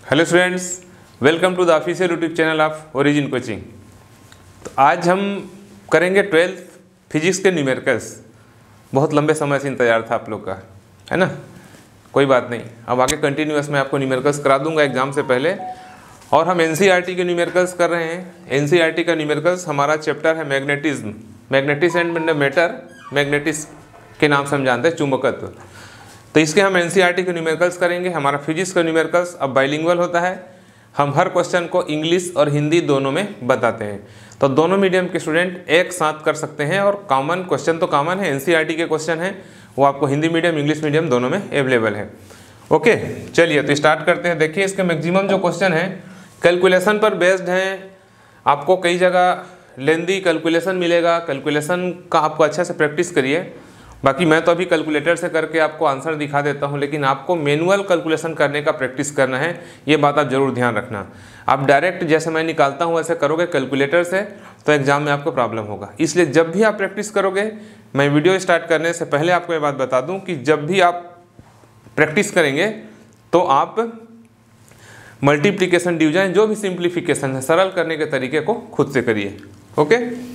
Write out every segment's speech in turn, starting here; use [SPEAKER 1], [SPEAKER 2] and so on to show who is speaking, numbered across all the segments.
[SPEAKER 1] Hello students, welcome to the official YouTube channel of Origin coaching. तो आज हम करेंगे 12th फिजिक्स के न्यूमेरिकल्स। बहुत लंबे समय से इंतज़ार था आप लोग का, है ना। कोई बात नहीं, अब आगे कंटिन्यूअस मैं आपको न्यूमेरिकल्स करा दूंगा एग्जाम से पहले। और हम एनसीईआरटी के न्यूमेरिकल्स कर रहे हैं। एनसीईआरटी का न्यूमेरिकल्स हमारा चैप्टर है magnetism, magnetism and matter, magnetism के नाम से हम जानते हैं, चुंबकत्व। तो इसके हम एनसीईआरटी के न्यूमेरिकल्स करेंगे। हमारा फिजिक्स का न्यूमेरिकल्स अब बाइलिंगुअल होता है। हम हर क्वेश्चन को इंग्लिश और हिंदी दोनों में बताते हैं, तो दोनों मीडियम के स्टूडेंट एक साथ कर सकते हैं। और कॉमन क्वेश्चन तो कॉमन है, एनसीईआरटी के क्वेश्चन हैं, वो आपको हिंदी मीडियम इंग्लिश मीडियम दोनों में अवेलेबल है। ओके, चलिए तो स्टार्ट करते हैं। देखिए, इसके मैक्सिमम जो क्वेश्चन हैं कैलकुलेशन पर बेस्ड हैं। आपको कई जगह लेंदी कैलकुलेशन मिलेगा, कैलकुलेशन का आपको अच्छा से प्रैक्टिस करिए। बाकी मैं तो अभी कैलकुलेटर से करके आपको आंसर दिखा देता हूं, लेकिन आपको मैनुअल कैलकुलेशन करने का प्रैक्टिस करना है, ये बात आप जरूर ध्यान रखना। आप डायरेक्ट जैसे मैं निकालता हूं वैसे करोगे कैलकुलेटर से तो एग्जाम में आपको प्रॉब्लम होगा। इसलिए जब भी आप प्रैक्टिस करोगे, मैं वीडियो स्टार्ट करने से पहले आपको ये बात बता दूँ कि जब भी आप प्रैक्टिस करेंगे तो आप मल्टीप्लिकेशन, डिवीजन, जो भी सिंप्लीफिकेशन है, सरल करने के तरीके को खुद से करिए। Okay,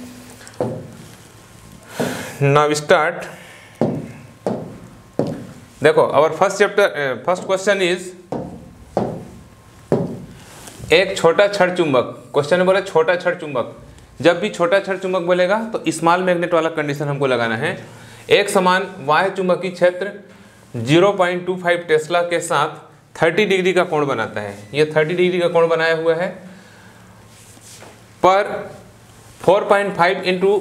[SPEAKER 1] now start. देखो, आवर फर्स्ट क्वेश्चन इज, एक छोटा छड़ चुंबक। क्वेश्चन में बोले छोटा छड़ चुंबक। जब भी छोटा छड़ चुंबक बोलेगा तो स्मॉल मैग्नेट वाला कंडीशन हमको लगाना है। एक समान बाह्य चुंबकीय क्षेत्र 0.25 टेस्ला के साथ 30 डिग्री का कोण बनाता है। ये 30 डिग्री का कोण बनाया हुआ है। पर 4.5 इंटू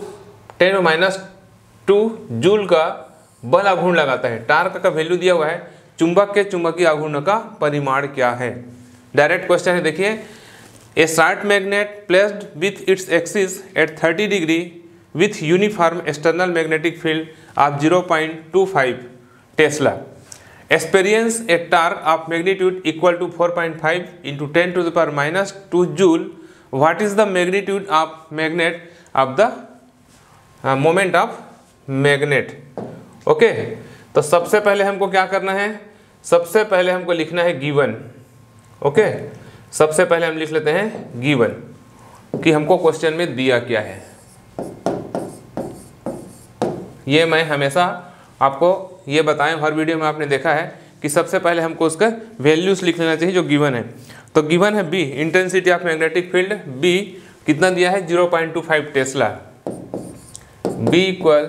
[SPEAKER 1] 10⁻² जूल का बल आघूर्ण लगाता है। टार्क का वैल्यू दिया हुआ है, चुंबक के चुंबकीय आघूर्ण का परिमाण क्या है। डायरेक्ट क्वेश्चन है। देखिए, a short magnet placed with its axis at 30 degree with uniform external magnetic field of 0.25 tesla experience a torque of magnitude equal to 4.5 into 10⁻² joule. What is the magnitude of magnet of the moment of magnet. Okay, तो सबसे पहले हमको क्या करना है, सबसे पहले हमको लिखना है गिवन। ओके, सबसे पहले हम लिख लेते हैं गिवन कि हमको क्वेश्चन में दिया क्या है। ये मैं हमेशा आपको ये बताएं, हर वीडियो में आपने देखा है कि सबसे पहले हमको उसका वैल्यूज लिख लेना चाहिए जो गिवन है। तो गिवन है B, intensity of magnetic field. B कितना दिया है, 0.25 tesla. B equal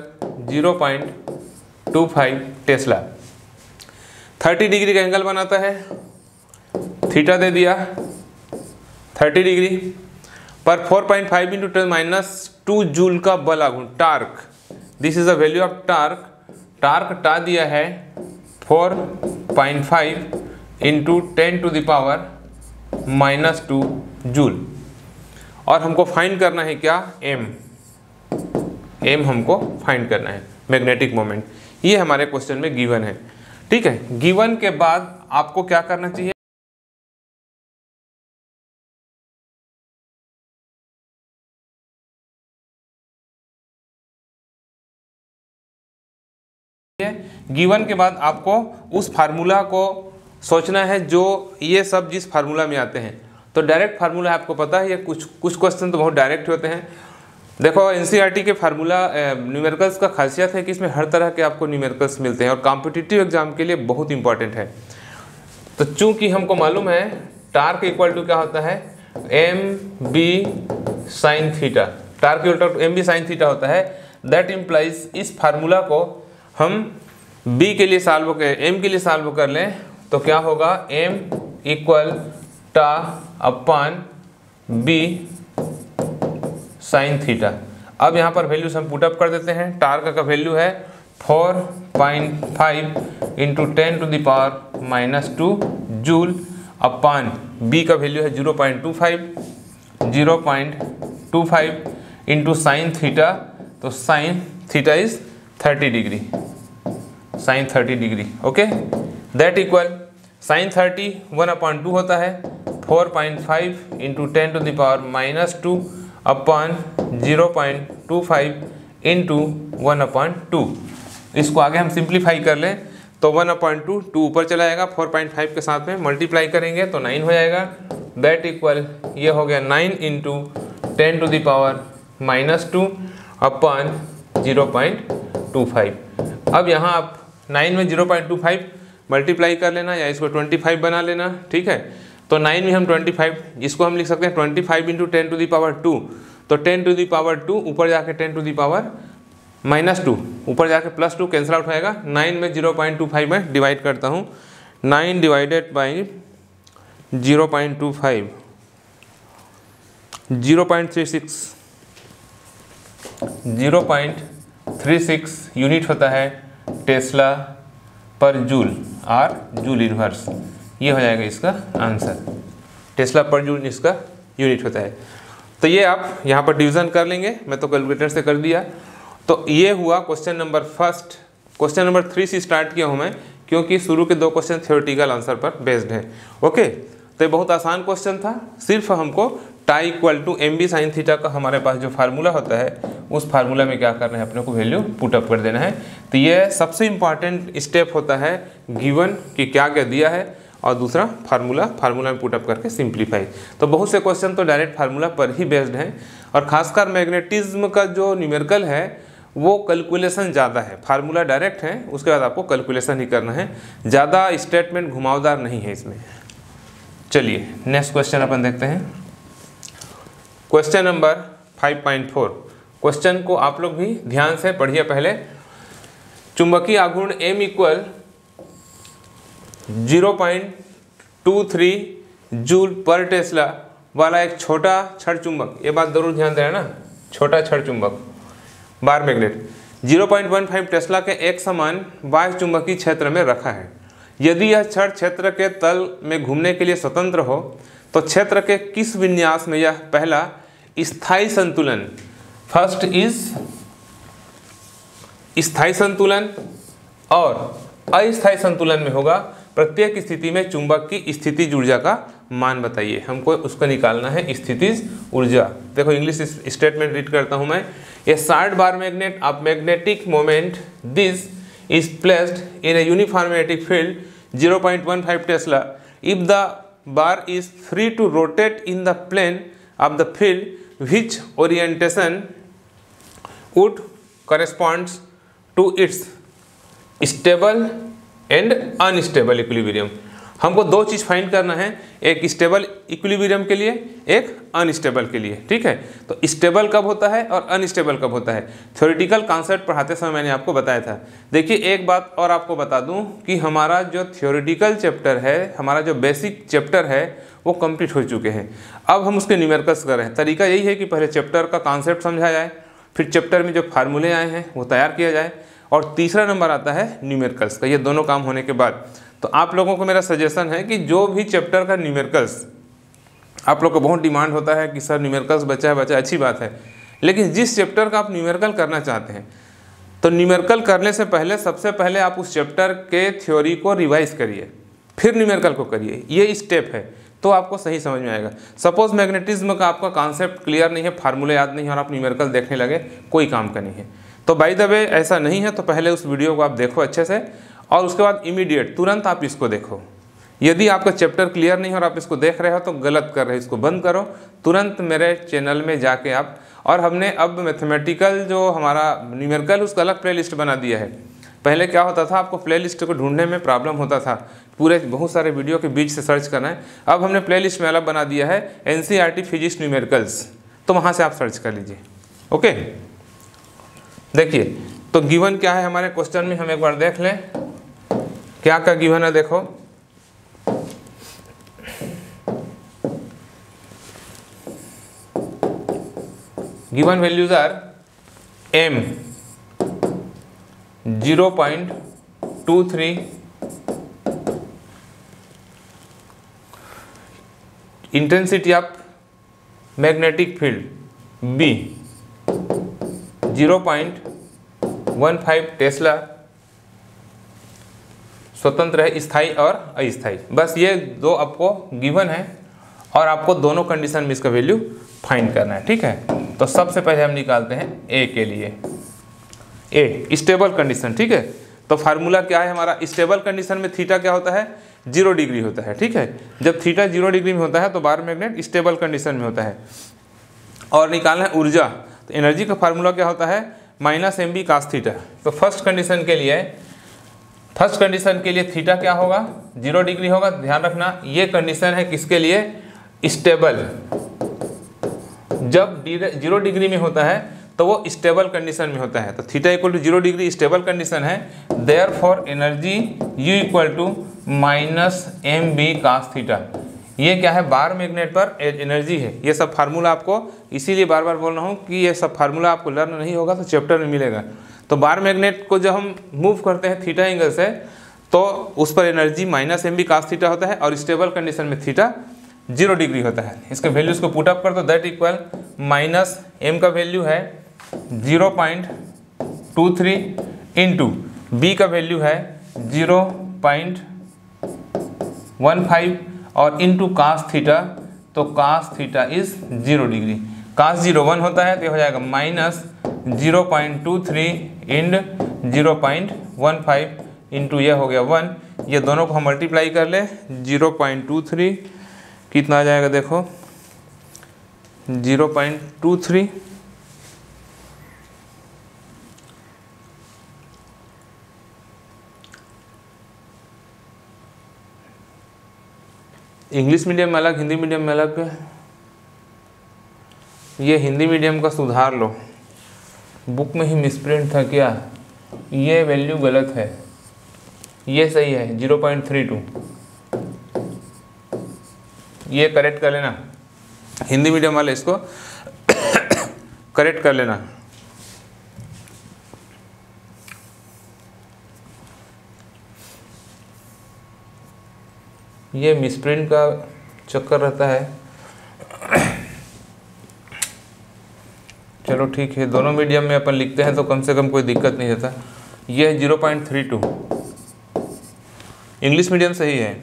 [SPEAKER 1] 0.25 tesla. 30 degree का एंगल बनाता है, थीटा दे दिया 30 डिग्री पर 4.5 इंटू 10⁻² जूल का बल आघूर्ण, torque. This is the value of torque. Torque tau दिया है 4.5 इंटू 10⁻² जूल। और हमको फाइंड करना है क्या, एम। एम हमको फाइंड करना है, मैग्नेटिक मोमेंट। ये हमारे क्वेश्चन में गिवन है। ठीक है, गिवन के बाद आपको क्या करना चाहिए, गिवन के बाद आपको उस फार्मूला को सोचना है जो ये सब जिस फार्मूला में आते हैं। तो डायरेक्ट फार्मूला आपको पता है, ये कुछ क्वेश्चन तो बहुत डायरेक्ट होते हैं। देखो, एनसीईआरटी के फार्मूला न्यूमेरिकल्स का खासियत है कि इसमें हर तरह के आपको न्यूमेरिकल्स मिलते हैं और कॉम्पिटिटिव एग्जाम के लिए बहुत इंपॉर्टेंट है। तो चूंकि हमको मालूम है टार्क इक्वल टू क्या होता है, M B sine theta. Torque equal to M B sine theta होता है। दैट इम्प्लाइज इस फार्मूला को हम बी के लिए सॉल्व कर, एम के लिए सॉल्व कर लें तो क्या होगा, M equal tau upon B sine theta. अब यहाँ पर वैल्यूज हम पुटअप कर देते हैं। टार्क का वैल्यू है 4.5 इंटू 10⁻² जूल अपॉन बी का वैल्यू है 0.25 इंटू साइन थीटा। तो sine theta is 30 degree, sine 30 degree. Okay, that equal sine 30 1/2 होता है, 4.5 इंटू 10⁻² अपॉन 0.25 इंटू 1/2। इसको आगे हम सिंप्लीफाई कर लें तो 1/2 2 ऊपर चला जाएगा, 4.5 के साथ में मल्टीप्लाई करेंगे तो 9 हो जाएगा। दैट इक्वल ये हो गया 9 × 10⁻⁻2 अपन 0.25। अब यहाँ आप 9 में 0.25 मल्टीप्लाई कर लेना या इसको 25 बना लेना, ठीक है। तो 9 में हम 25, इसको हम लिख सकते हैं 25 × 10⁻²। तो 10⁻² ऊपर जाके 10⁻⁻2 ऊपर जाके +2 कैंसिल आउट होएगा। 9 में 0.25 में डिवाइड करता हूँ, 9 डिवाइडेड बाई 0.25 0.36 यूनिट होता है टेस्ला पर जूल और जूल इनवर्स। ये हो जाएगा इसका आंसर, टेस्ला पर जूल इसका यूनिट होता है। तो ये आप यहाँ पर डिवीज़न कर लेंगे, मैं तो कैलकुलेटर से कर दिया। तो ये हुआ question number first. Question number 3 से स्टार्ट किया हूँ मैं, क्योंकि शुरू के 2 क्वेश्चन थ्योरेटिकल आंसर पर बेस्ड हैं। ओके, तो ये बहुत आसान क्वेश्चन था। सिर्फ हमको tau equal to mb sin theta का हमारे पास जो फार्मूला होता है, उस फार्मूला में क्या करना है, अपने को वैल्यू पुट अप कर देना है। तो ये सबसे इम्पॉर्टेंट स्टेप होता है, गिवन कि क्या क्या दिया है, और दूसरा फार्मूला में पुट अप करके सिंप्लीफाई। तो बहुत से क्वेश्चन तो डायरेक्ट फार्मूला पर ही बेस्ड हैं, और खासकर मैग्नेटिज्म का जो न्यूमेरिकल है वो कैलकुलेशन ज़्यादा है। फार्मूला डायरेक्ट है, उसके बाद आपको कैलकुलेशन ही करना है, ज़्यादा स्टेटमेंट घुमावदार नहीं है इसमें। चलिए नेक्स्ट क्वेश्चन अपन देखते हैं। Question number 5.4। क्वेश्चन को आप लोग भी ध्यान से पढ़िए पहले। चुंबकीय आघूर्ण M इक्वल 0.23 जूल पर टेस्ला वाला एक छोटा छड़ चुंबक, ये बात जरूर ध्यान देना ना, छोटा छड़ चुंबक बार मैग्नेट 0.15 टेस्ला के एक समान बाह्य चुंबकीय क्षेत्र में रखा है। यदि यह छड़ क्षेत्र के तल में घूमने के लिए स्वतंत्र हो तो क्षेत्र के किस विन्यास में यह पहला स्थायी संतुलन, फर्स्ट इज स्थायी संतुलन और अस्थायी संतुलन में होगा। प्रत्येक स्थिति में चुंबक की स्थितिज ऊर्जा का मान बताइए। हमको उसको निकालना है स्थितिज ऊर्जा। देखो इंग्लिश स्टेटमेंट रीड करता हूं मैं। A short bar magnet of magnetic moment this is placed in a uniform magnetic field 0.15 Tesla if the bar is free to rotate in the plane of the field, which orientation would corresponds to its stable and unstable equilibrium। हमको 2 चीज़ find करना है, एक stable equilibrium के लिए, एक unstable के लिए, ठीक है। तो स्टेबल कब होता है और अनस्टेबल कब होता है, थ्योरेटिकल कॉन्सेप्ट पढ़ाते समय मैंने आपको बताया था। देखिए एक बात और आपको बता दूं कि हमारा जो थ्योरेटिकल चैप्टर है, हमारा जो बेसिक चैप्टर है, वो कंप्लीट हो चुके हैं। अब हम उसके न्यूमेरिकल्स कर रहे हैं। तरीका यही है कि पहले चैप्टर का कॉन्सेप्ट समझा जाए, फिर चैप्टर में जो फार्मूले आए हैं वो तैयार किया जाए, और तीसरा नंबर आता है न्यूमेरिकल्स का। ये दोनों काम होने के बाद तो आप लोगों को मेरा सजेशन है कि जो भी चैप्टर का न्यूमेरिकल्स, आप लोग को बहुत डिमांड होता है कि सर न्यूमेरिकल्स बचा है, अच्छी बात है, लेकिन जिस चैप्टर का आप न्यूमेरिकल करना चाहते हैं, तो न्यूमेरिकल करने से पहले सबसे पहले आप उस चैप्टर के थ्योरी को रिवाइज करिए, फिर न्यूमेरिकल को करिए। ये स्टेप है, तो आपको सही समझ में आएगा। सपोज मैग्नेटिज्म का आपका कॉन्सेप्ट क्लियर नहीं है, फार्मूले याद नहीं है, और आप न्यूमेरिकल देखने लगे, कोई काम का नहीं है। तो बाय द वे ऐसा नहीं है, तो पहले उस वीडियो को आप देखो अच्छे से, और उसके बाद इमीडिएट तुरंत आप इसको देखो। यदि आपका चैप्टर क्लियर नहीं है और आप इसको देख रहे हो तो गलत कर रहे हो, इसको बंद करो तुरंत मेरे चैनल में जाके आप। और हमने अब मैथमेटिकल जो हमारा न्यूमेरिकल उसका अलग प्लेलिस्ट बना दिया है। पहले क्या होता था, आपको प्लेलिस्ट को ढूंढने में प्रॉब्लम होता था, पूरे बहुत सारे वीडियो के बीच से सर्च करना है। अब हमने प्लेलिस्ट में अलग बना दिया है, NCERT फिजिक्स न्यूमेरिकल्स, तो वहाँ से आप सर्च कर लीजिए। ओके, देखिए तो गिवन क्या है हमारे क्वेश्चन में, हम एक बार देख लें क्या क्या गिवन है। देखो given values are M 0.23, intensity of magnetic field B 0.15 tesla, स्वतंत्र है, स्थायी और अस्थायी। बस ये 2 आपको गिवन है, और आपको दोनों कंडीशन में इसका वैल्यू फाइंड करना है, ठीक है। तो सबसे पहले हम निकालते हैं ए के लिए, ए स्टेबल कंडीशन, ठीक है। तो फार्मूला क्या है हमारा, स्टेबल कंडीशन में थीटा क्या होता है, 0 डिग्री होता है। ठीक है, जब थीटा 0 डिग्री में होता है तो बार मैग्नेट स्टेबल कंडीशन में होता है। और निकालना है ऊर्जा, तो एनर्जी का फार्मूला क्या होता है, -mv cos थीटा। तो फर्स्ट कंडीशन के लिए थीटा क्या होगा, 0 डिग्री होगा। ध्यान रखना ये कंडीशन है किसके लिए, स्टेबल। जब 0 डिग्री में होता है तो वो स्टेबल कंडीशन में होता है। तो theta equal to 0 degree stable condition है, therefore energy U equal to -mv cos theta. ये क्या है, बार मैग्नेट पर एनर्जी है। ये सब फार्मूला आपको इसीलिए बार बार बोल रहा हूँ कि ये सब फार्मूला आपको लर्न नहीं होगा तो चैप्टर में मिलेगा। तो बार मैग्नेट को जब हम मूव करते हैं थीटा एंगल से तो उस पर एनर्जी -mv cos थीटा होता है और स्टेबल कंडीशन में थीटा 0 डिग्री होता है। इसके वैल्यूज़ को पुटअप कर दो, दैट इक्वल -m का वैल्यू है 0.23 इंटू b का वैल्यू है 0.15 और इंटू cos थीटा, तो cos theta is 0 degree. cos 0 1 होता है तो ये हो जाएगा -0.23 इंड 0.15 इंटू ये हो गया 1। ये दोनों को हम मल्टीप्लाई कर ले, 0.23 कितना आ जाएगा देखो, 0.23 इंग्लिश मीडियम में अलग, हिंदी मीडियम में अलग। ये हिंदी मीडियम का सुधार लो, बुक में ही मिसप्रिंट था क्या, ये वैल्यू गलत है, ये सही है 0.32, ये करेक्ट कर लेना। हिंदी मीडियम वाले इसको करेक्ट कर लेना। ये मिसप्रिंट का चक्कर रहता है। चलो ठीक है, दोनों मीडियम में अपन लिखते हैं तो कम से कम कोई दिक्कत नहीं रहता। ये है 0.32, इंग्लिश मीडियम सही है।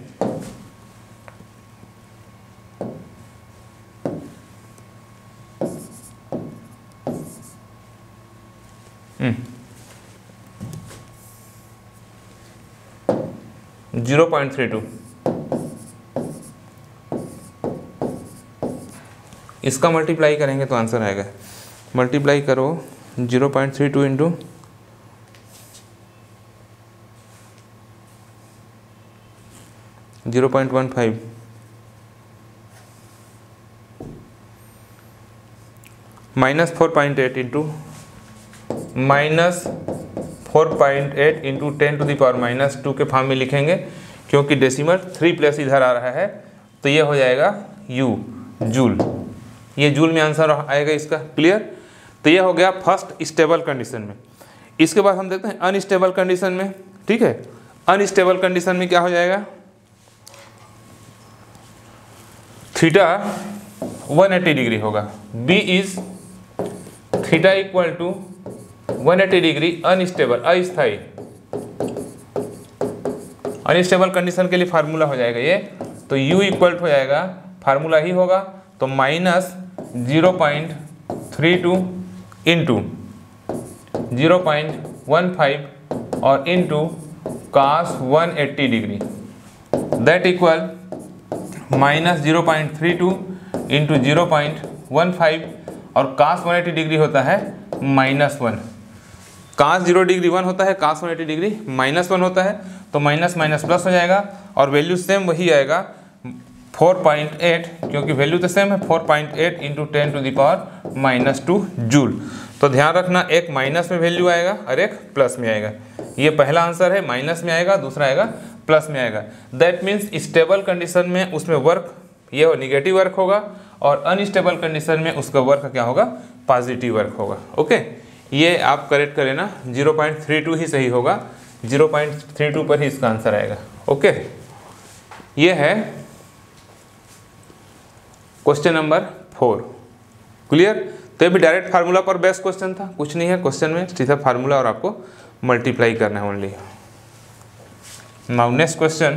[SPEAKER 1] हम्म 0.32, इसका मल्टीप्लाई करेंगे तो आंसर आएगा। मल्टीप्लाई करो 0.32 इंटू -0.15 -4.8 इंटू -4.8 इंटू 10⁻⁻² के फॉर्म में लिखेंगे, क्योंकि डेसिमल 3 प्लस इधर आ रहा है तो ये हो जाएगा U, जूल। ये जूल में आंसर आएगा इसका। क्लियर। तो ये हो गया फर्स्ट स्टेबल कंडीशन में। इसके बाद हम देखते हैं अनस्टेबल कंडीशन में। ठीक है, अनस्टेबल कंडीशन में क्या हो जाएगा, थीटा 180 डिग्री होगा। B is theta equal to 180 degree unstable, अस्थाई। अनस्टेबल कंडीशन के लिए फार्मूला हो जाएगा ये, तो U इक्वल हो जाएगा, फार्मूला ही होगा तो -0.32 इंटू 0.15 और into cos 180 degree, that equal -0.32 into 0.15 और cos 180 डिग्री होता है -1। cos 0 डिग्री 1 होता है, cos 180 डिग्री -1 होता है, तो माइनस माइनस प्लस हो जाएगा और वैल्यू सेम वही आएगा 4.8, क्योंकि वैल्यू तो सेम है 4.8 इंटू 10⁻⁻² जूल। तो ध्यान रखना, एक माइनस में वैल्यू आएगा और एक प्लस में आएगा। ये पहला आंसर है, माइनस में आएगा, दूसरा आएगा प्लस में आएगा। दैट मीन्स स्टेबल कंडीशन में उसमें वर्क ये नेगेटिव वर्क होगा और अनस्टेबल कंडीशन में उसका वर्क क्या होगा, पॉजिटिव वर्क होगा। ओके, ये आप करेक्ट करें ना, 0.32 ही सही होगा, 0.32 पर ही इसका आंसर आएगा। ओके, ये है क्वेश्चन नंबर 4। क्लियर। तो ये भी डायरेक्ट फार्मूला पर बेस्ड क्वेश्चन था, कुछ नहीं है क्वेश्चन में, सीधा फार्मूला और आपको मल्टीप्लाई करना है ओनली। नाउ नेक्स्ट क्वेश्चन,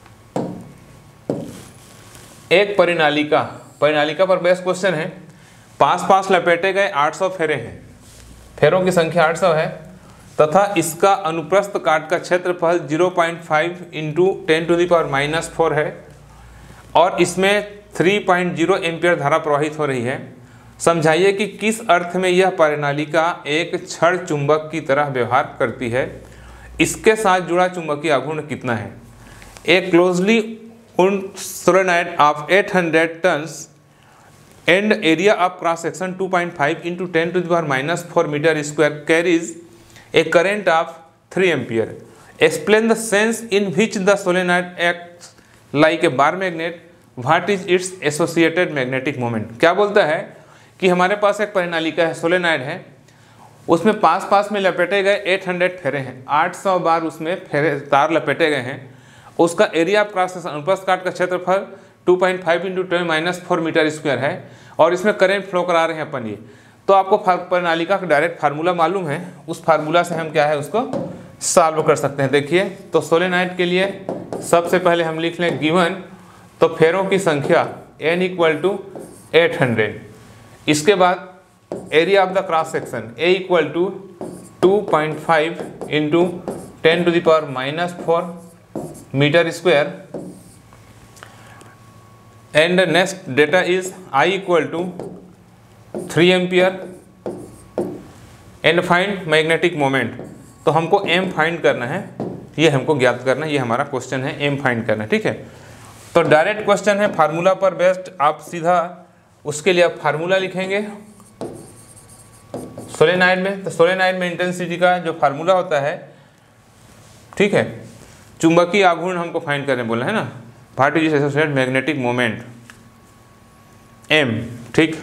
[SPEAKER 1] एक परिनालिका पर बेस्ड क्वेश्चन है। पास पास लपेटे गए 800 फेरे हैं, फेरों की संख्या 800 है, तथा इसका अनुप्रस्थ काट का क्षेत्रफल 0.5 इंटू 10⁻⁻⁴ है और इसमें 3.0 एम्पियर धारा प्रवाहित हो रही है। समझाइए कि किस अर्थ में यह परिनालिका एक क्षण चुंबक की तरह व्यवहार करती है, इसके साथ जुड़ा चुंबकीय आघूर्ण कितना है। A closely wound solenoid of 800 turns and area of cross section 2.5 into 10⁻⁻⁴ metre square carries a current of 3 ampere. Explain the sense in which the solenoid acts like a bar magnet. What is its associated magnetic moment? क्या बोलता है कि हमारे पास एक परिनालिका है, solenoid है, उसमें पास पास में लपेटे गए 800 फेरे हैं, 800 बार उसमें फेरे तार लपेटे गए हैं। उसका एरिया ऑफ क्रॉस सेक्शन अनुप्रस्थ काट का क्षेत्रफल 2.5 इंटू 10⁻⁴ मीटर स्क्वायर है और इसमें करंट फ्लो करा रहे हैं अपन। ये तो आपको परिनालिका का डायरेक्ट फार्मूला मालूम है, उस फार्मूला से हम क्या है उसको सॉल्व कर सकते हैं। देखिए, तो सोलेनॉइड के लिए सबसे पहले हम लिख लें गिवन, तो फेरों की संख्या n = 800, इसके बाद area of the cross section A = 2.5 into 10⁻⁻⁴ metre square and next data is I = 3 ampere and find magnetic moment. तो हमको m फाइंड करना है, ये हमको ज्ञात करना है, ये हमारा क्वेश्चन है, m फाइंड करना है, ठीक है। तो डायरेक्ट क्वेश्चन है, फार्मूला पर बेस्ड, आप सीधा उसके लिए आप फार्मूला लिखेंगे सोलेनॉइड में। तो सोलेनॉइड में इंटेंसिटी का जो फार्मूला होता है, ठीक है, चुंबकीय आघूर्ण हमको फाइंड करने बोला है ना, what is associated magnetic moment m, ठीक।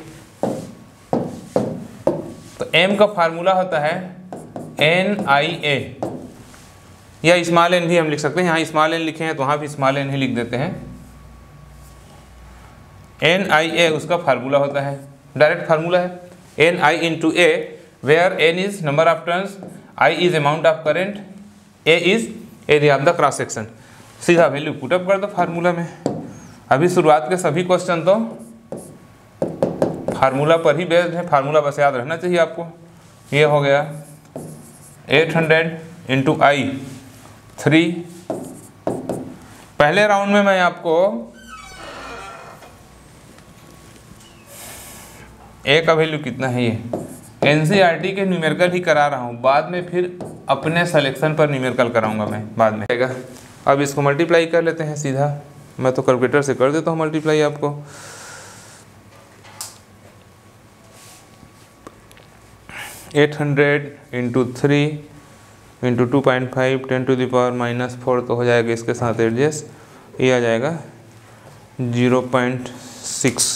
[SPEAKER 1] तो m का फार्मूला होता है NIA, या स्मॉल n भी हम लिख सकते हैं, यहाँ स्मॉल n लिखे हैं तो वहाँ भी स्मॉल n ही लिख देते हैं। NIA उसका फार्मूला होता है, डायरेक्ट फार्मूला है, NI into A, where n is number of turns, I is amount of current, A is area of the cross section. सीधा वैल्यू पुटअप कर दो फार्मूला में। अभी शुरुआत के सभी क्वेश्चन तो फार्मूला पर ही बेस्ड है, फार्मूला बस याद रहना चाहिए आपको। ये हो गया 800 इंटू I 3। पहले राउंड में मैं आपको A का वैल्यू कितना है, ये NCERT के न्यूमेरिकल ही करा रहा हूँ, बाद में फिर अपने सिलेक्शन पर न्यूमेरिकल कराऊंगा मैं बाद में। अब इसको मल्टीप्लाई कर लेते हैं सीधा, मैं तो कैलकुलेटर से कर देता हूँ मल्टीप्लाई आपको। (800 इंटू 3 इंटू 2.5 10⁻⁻⁴ तो हो जाएगा इसके साथ एडजस्ट, ये आ जाएगा 0.6।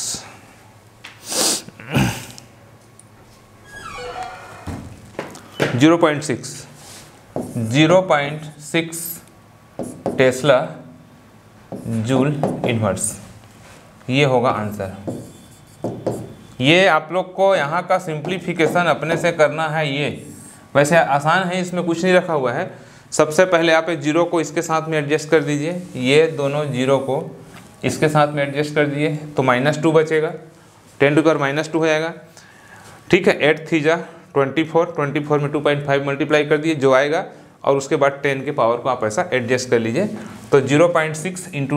[SPEAKER 1] टेस्ला जूल इनवर्स, ये होगा आंसर। ये आप लोग को यहाँ का सिंप्लीफिकेशन अपने से करना है। ये वैसे आसान है, इसमें कुछ नहीं रखा हुआ है। सबसे पहले आप एक जीरो को इसके साथ में एडजस्ट कर दीजिए, ये दोनों जीरो को इसके साथ में एडजस्ट कर दीजिए तो -2 बचेगा, 10⁻² हो जाएगा, ठीक है। 8 3 जा 24 में 2.5 मल्टीप्लाई कर दिए जो आएगा, और उसके बाद 10 के पावर को आप ऐसा एडजस्ट कर लीजिए। तो 0.6 इंटू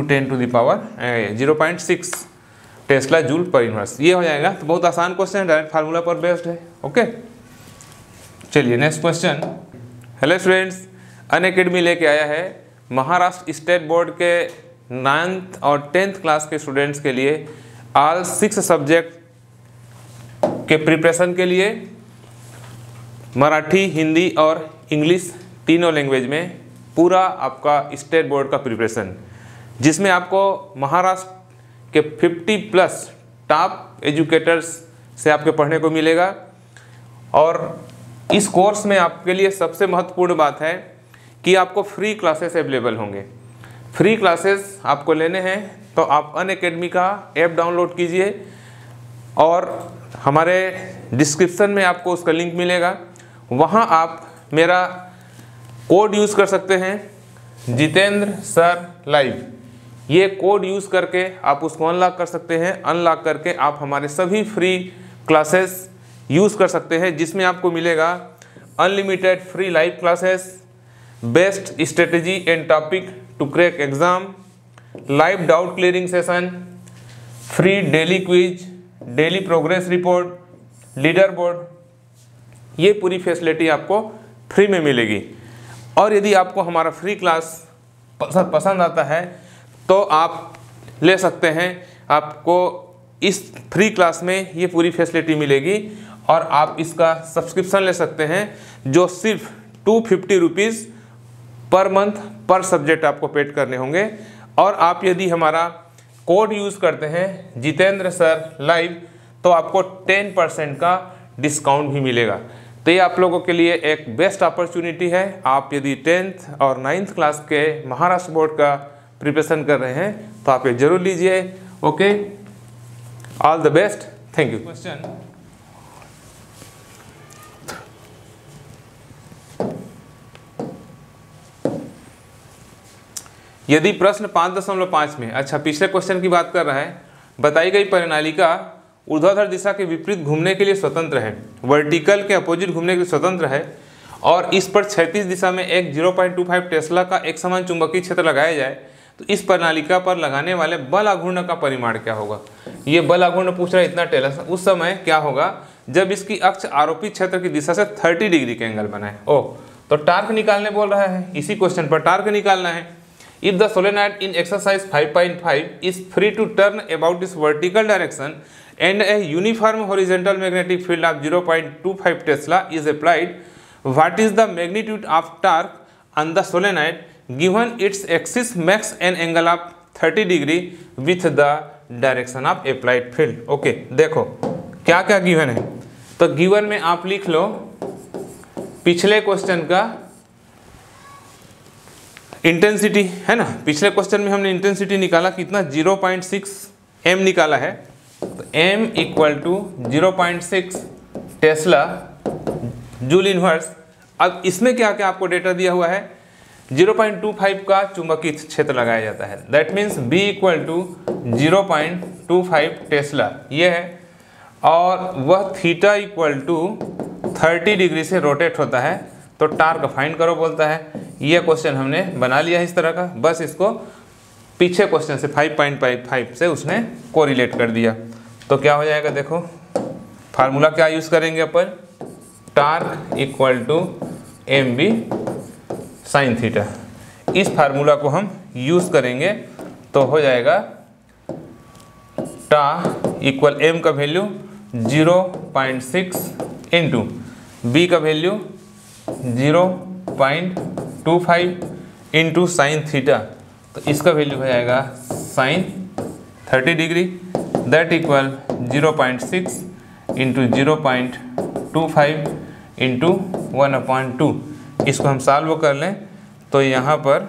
[SPEAKER 1] 0.6 टेस्ला जूल पर इनवर्स, ये हो जाएगा। तो बहुत आसान क्वेश्चन है, डायरेक्ट फार्मूला पर बेस्ड है। ओके, चलिए next question. Hello students, Unacademy लेके आया है महाराष्ट्र स्टेट बोर्ड के 9th और 10th क्लास के स्टूडेंट्स के लिए ऑल 6 सब्जेक्ट के प्रिपरेशन के लिए मराठी, हिंदी और इंग्लिश तीनों लैंग्वेज में पूरा आपका स्टेट बोर्ड का प्रिपरेशन, जिसमें आपको महाराष्ट्र के 50+ टॉप एजुकेटर्स से आपके पढ़ने को मिलेगा। और इस कोर्स में आपके लिए सबसे महत्वपूर्ण बात है कि आपको फ्री क्लासेस अवेलेबल होंगे। फ्री क्लासेस आपको लेने हैं तो आप अनअकैडमी का ऐप डाउनलोड कीजिए और हमारे डिस्क्रिप्शन में आपको उसका लिंक मिलेगा। वहाँ आप मेरा कोड यूज़ कर सकते हैं, जितेंद्र सर लाइव। ये कोड यूज़ करके आप उसको अनलॉक कर सकते हैं। अनलॉक करके आप हमारे सभी फ्री क्लासेस यूज़ कर सकते हैं, जिसमें आपको मिलेगा unlimited free live classes, best strategy and topic to crack exam, live doubt clearing session, free daily quiz, daily progress report, leader board, ये पूरी फैसिलिटी आपको फ्री में मिलेगी। और यदि आपको हमारा फ्री क्लास पसंद आता है तो आप ले सकते हैं, आपको इस फ्री क्लास में ये पूरी फैसिलिटी मिलेगी और आप इसका सब्सक्रिप्शन ले सकते हैं जो सिर्फ 250 रुपीज़ पर मंथ पर सब्जेक्ट आपको पेड करने होंगे। और आप यदि हमारा कोड यूज़ करते हैं जितेंद्र सर लाइव तो आपको 10% का डिस्काउंट भी मिलेगा। तो ये आप लोगों के लिए एक बेस्ट अपॉर्चुनिटी है। आप यदि 10th और 9th क्लास के महाराष्ट्र बोर्ड का प्रिपरेशन कर रहे हैं तो आप ये जरूर लीजिए। Okay, all the best, thank you. Question, यदि प्रश्न 5.5 में, अच्छा पिछले क्वेश्चन की बात कर रहा है, बताई गई प्रणालिका ऊर्ध्वाधर दिशा के विपरीत घूमने के लिए स्वतंत्र है, वर्टिकल के अपोजिट घूमने के लिए स्वतंत्र है और इस पर क्षैतिज दिशा में एक 0.25 टेस्ला का एक समान चुंबकीय क्षेत्र लगाया जाए तो इस प्रणालिका पर लगाने वाले बल आघूर्ण का परिमाण क्या होगा। ये बल आघूर्ण पूछ रहा है इतना टेस्ला, उस समय क्या होगा जब इसकी अक्ष आरोपित क्षेत्र की दिशा से 30 डिग्री के एंगल बनाए। ओ, तो टार्क निकालने बोल रहा है, इसी क्वेश्चन पर टार्क निकालना है। If the solenoid in exercise 5.5 is free to turn about its vertical direction and a uniform horizontal magnetic field of 0.25 Tesla is applied, what is the magnitude of torque on the solenoid given its axis makes an angle of 30 degree with the direction of applied field? Okay, देखो क्या क्या given है। तो given में आप लिख लो पिछले question का इंटेंसिटी है ना। पिछले क्वेश्चन में हमने इंटेंसिटी निकाला कितना, 0.6 m निकाला है। तो m equal to 0.6 tesla joule inverse. अब इसमें क्या क्या आपको डेटा दिया हुआ है, 0.25 का चुंबकीय क्षेत्र लगाया जाता है, that means b equal to 0.25 tesla ये है, और वह थीटा इक्वल टू 30 डिग्री से रोटेट होता है। तो टार्क फाइंड करो बोलता है। ये क्वेश्चन हमने बना लिया है इस तरह का, बस इसको पीछे क्वेश्चन से 5.5 से उसने कोरिलेट कर दिया। तो क्या हो जाएगा, देखो फार्मूला क्या यूज़ करेंगे अपन, torque equal to M B sine theta. इस फार्मूला को हम यूज़ करेंगे तो हो जाएगा टा इक्वल एम का वैल्यू 0.6 इंटू बी का वैल्यू 0.25 इंटू साइन थीटा। तो इसका वैल्यू हो जाएगा sine 30 degree, that equal 0.6 into 0.25 into 1/2। इसको हम सॉल्व कर लें तो यहाँ पर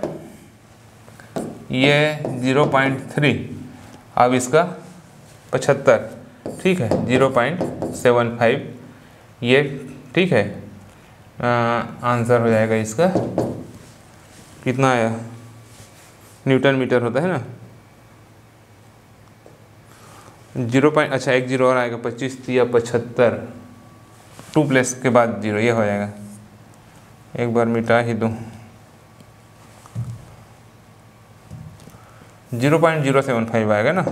[SPEAKER 1] ये 0.3, अब इसका 75, ठीक है 0.75 ये, ठीक है। आंसर हो जाएगा इसका कितना आया, न्यूटन मीटर होता है ना, अच्छा 1 0 और आएगा, 25 या 75, 2 प्लस के बाद 0 ये हो जाएगा। एक बार मिटा ही दूँ, 0.075 आएगा ना,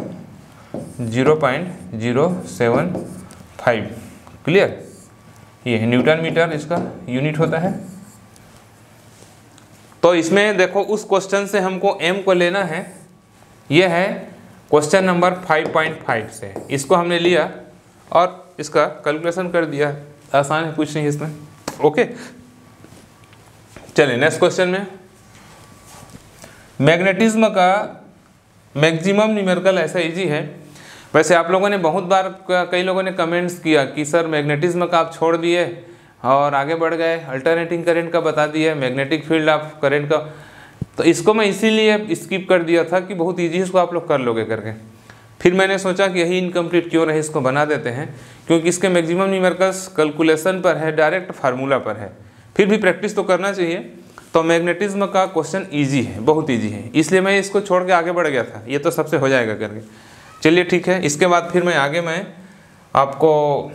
[SPEAKER 1] 0.075, क्लियर। ये है न्यूटन मीटर, इसका यूनिट होता है। तो इसमें देखो उस क्वेश्चन से हमको m को लेना है, ये है क्वेश्चन नंबर 5.5 से, इसको हमने लिया और इसका कैलकुलेशन कर दिया, आसान है, कुछ नहीं इसमें। ओके, चलिए नेक्स्ट क्वेश्चन में, मैग्नेटिज्म का मैक्सिमम न्यूमेरिकल ऐसा इजी है। वैसे आप लोगों ने बहुत बार, कई लोगों ने कमेंट्स किया कि सर मैग्नेटिज्म का आप छोड़ दिए और आगे बढ़ गए, अल्टरनेटिंग करंट का बता दिया, मैग्नेटिक फील्ड ऑफ करंट का। तो इसको मैं इसीलिए स्किप कर दिया था कि बहुत ईजी इसको आप लोग कर लोगे करके। फिर मैंने सोचा कि यही इनकम्प्लीट क्यों रहे, इसको बना देते हैं, क्योंकि इसके मैक्सिमम न्यूमेरिकल्स कैलकुलेशन पर है, डायरेक्ट फार्मूला पर है, फिर भी प्रैक्टिस तो करना चाहिए। तो मैग्नेटिज्म का क्वेश्चन ईजी है, बहुत ईजी है, इसलिए मैं इसको छोड़ के आगे बढ़ गया था, ये तो सबसे हो जाएगा करके। चलिए ठीक है, इसके बाद फिर मैं आगे आपको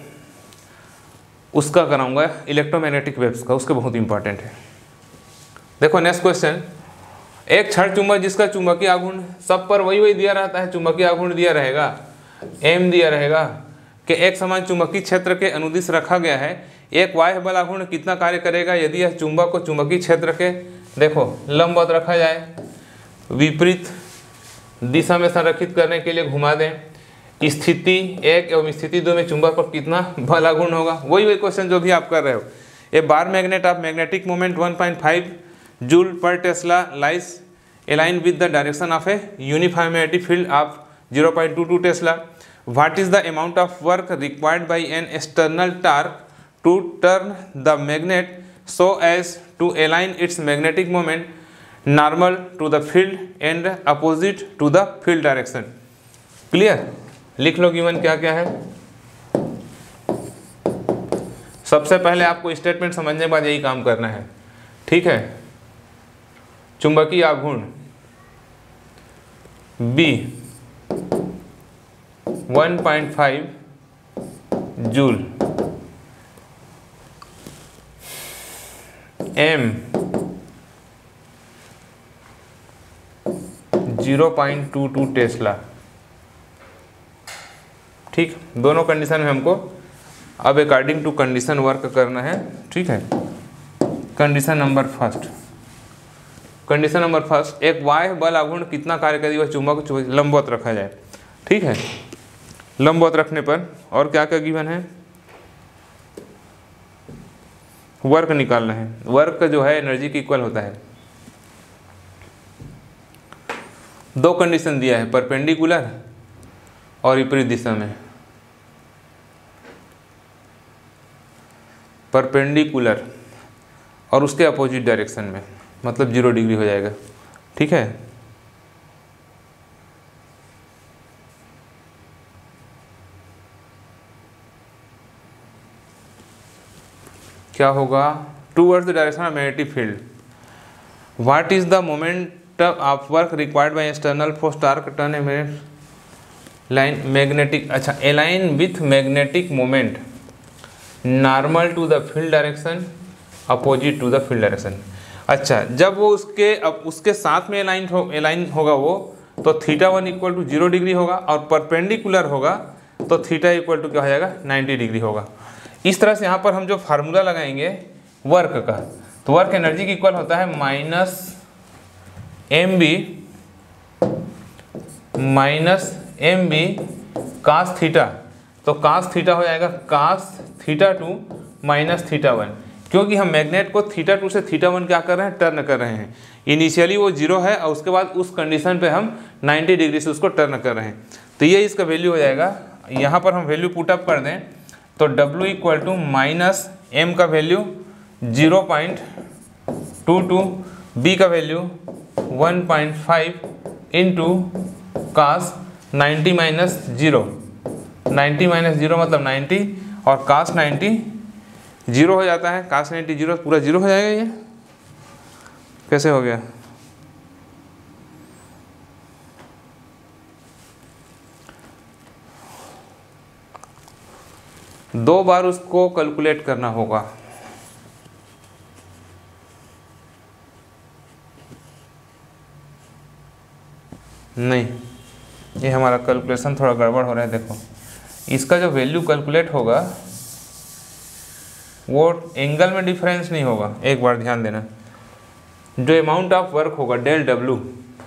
[SPEAKER 1] उसका कराऊंगा इलेक्ट्रोमैग्नेटिक वेव्स का, उसके बहुत इंपॉर्टेंट है। देखो नेक्स्ट क्वेश्चन, एक क्षण चुंबक जिसका चुंबकीय आघूर्ण सब पर वही दिया रहता है, चुंबकीय आघूर्ण दिया रहेगा, एम दिया रहेगा कि एक समान चुंबकीय क्षेत्र के अनुदिश रखा गया है, एक बाह्य बल आघूर्ण कितना कार्य करेगा यदि यह चुंबक को चुंबकीय क्षेत्र के देखो लंबवत रखा जाए, विपरीत दिशा में संरेखित करने के लिए घुमा दें, स्थिति 1 एवं स्थिति 2 में चुंबक पर कितना बल आघूर्ण होगा। वही क्वेश्चन जो भी आप कर रहे हो। A bar magnet of magnetic moment 1.5 joule पर tesla lies align with the direction of a uniform magnetic field of 0.22 tesla. What is the amount of work required by an external torque to turn the magnet so as to align its magnetic moment normal to the field and opposite to the field direction। Clear, लिख लो given क्या क्या है। सबसे पहले आपको statement समझने के बाद यही काम करना है, ठीक है। चुंबकीय आघूर्ण B 1.5 जूल, M 0.22 टेस्ला। ठीक, दोनों कंडीशन में हमको अब अकॉर्डिंग टू कंडीशन वर्क करना है, ठीक है। कंडीशन नंबर फर्स्ट, एक बाह्य बल आघूर्ण कितना कार्य करेगी वह चुंबक को लंबवत रखा जाए, ठीक है। लंबवत रखने पर और क्या क्या गिवन है, वर्क निकालना है। वर्क जो है एनर्जी की इक्वल होता है। दो कंडीशन दिया है, परपेंडिकुलर और विपरीत दिशा में। परपेंडिकुलर और उसके अपोजिट डायरेक्शन में, मतलब 0 डिग्री हो जाएगा, ठीक है। क्या होगा, towards the direction of magnetic field. What is the moment of work required by external force torque turn a magnet line magnetic, अच्छा, align with magnetic moment normal to the field direction opposite to the field direction. अच्छा, जब वो उसके साथ में align होगा वो, तो θ1 इक्वल टू 0 डिग्री होगा, और परपेंडिकुलर होगा तो θ इक्वल टू क्या हो जाएगा, 90 डिग्री होगा। इस तरह से यहाँ पर हम जो फार्मूला लगाएंगे वर्क का, तो वर्क एनर्जी की इक्वल होता है -mb cos थीटा, तो cos थीटा हो जाएगा cos θ2 माइनस θ1, क्योंकि हम मैग्नेट को θ2 से θ1 क्या कर रहे हैं, टर्न कर रहे हैं। इनिशियली वो 0 है और उसके बाद उस कंडीशन पे हम 90 डिग्री से उसको टर्न कर रहे हैं, तो ये इसका वैल्यू हो जाएगा। यहाँ पर हम वैल्यू पुटअप कर दें तो W इक्वल टू -m का वैल्यू 0.22, B का value 1.5 into cos 90 minus 0, 90 minus 0 मतलब 90, और cos 90 0 हो जाता है, cos 90 0 पूरा 0 हो जाएगा। ये कैसे हो गया, दो बार उसको कैलकुलेट करना होगा। नहीं, ये हमारा कैलकुलेशन थोड़ा गड़बड़ हो रहा है। देखो, इसका जो वैल्यू कैलकुलेट होगा वो एंगल में डिफरेंस नहीं होगा। एक बार ध्यान देना, जो अमाउंट ऑफ वर्क होगा डेल W,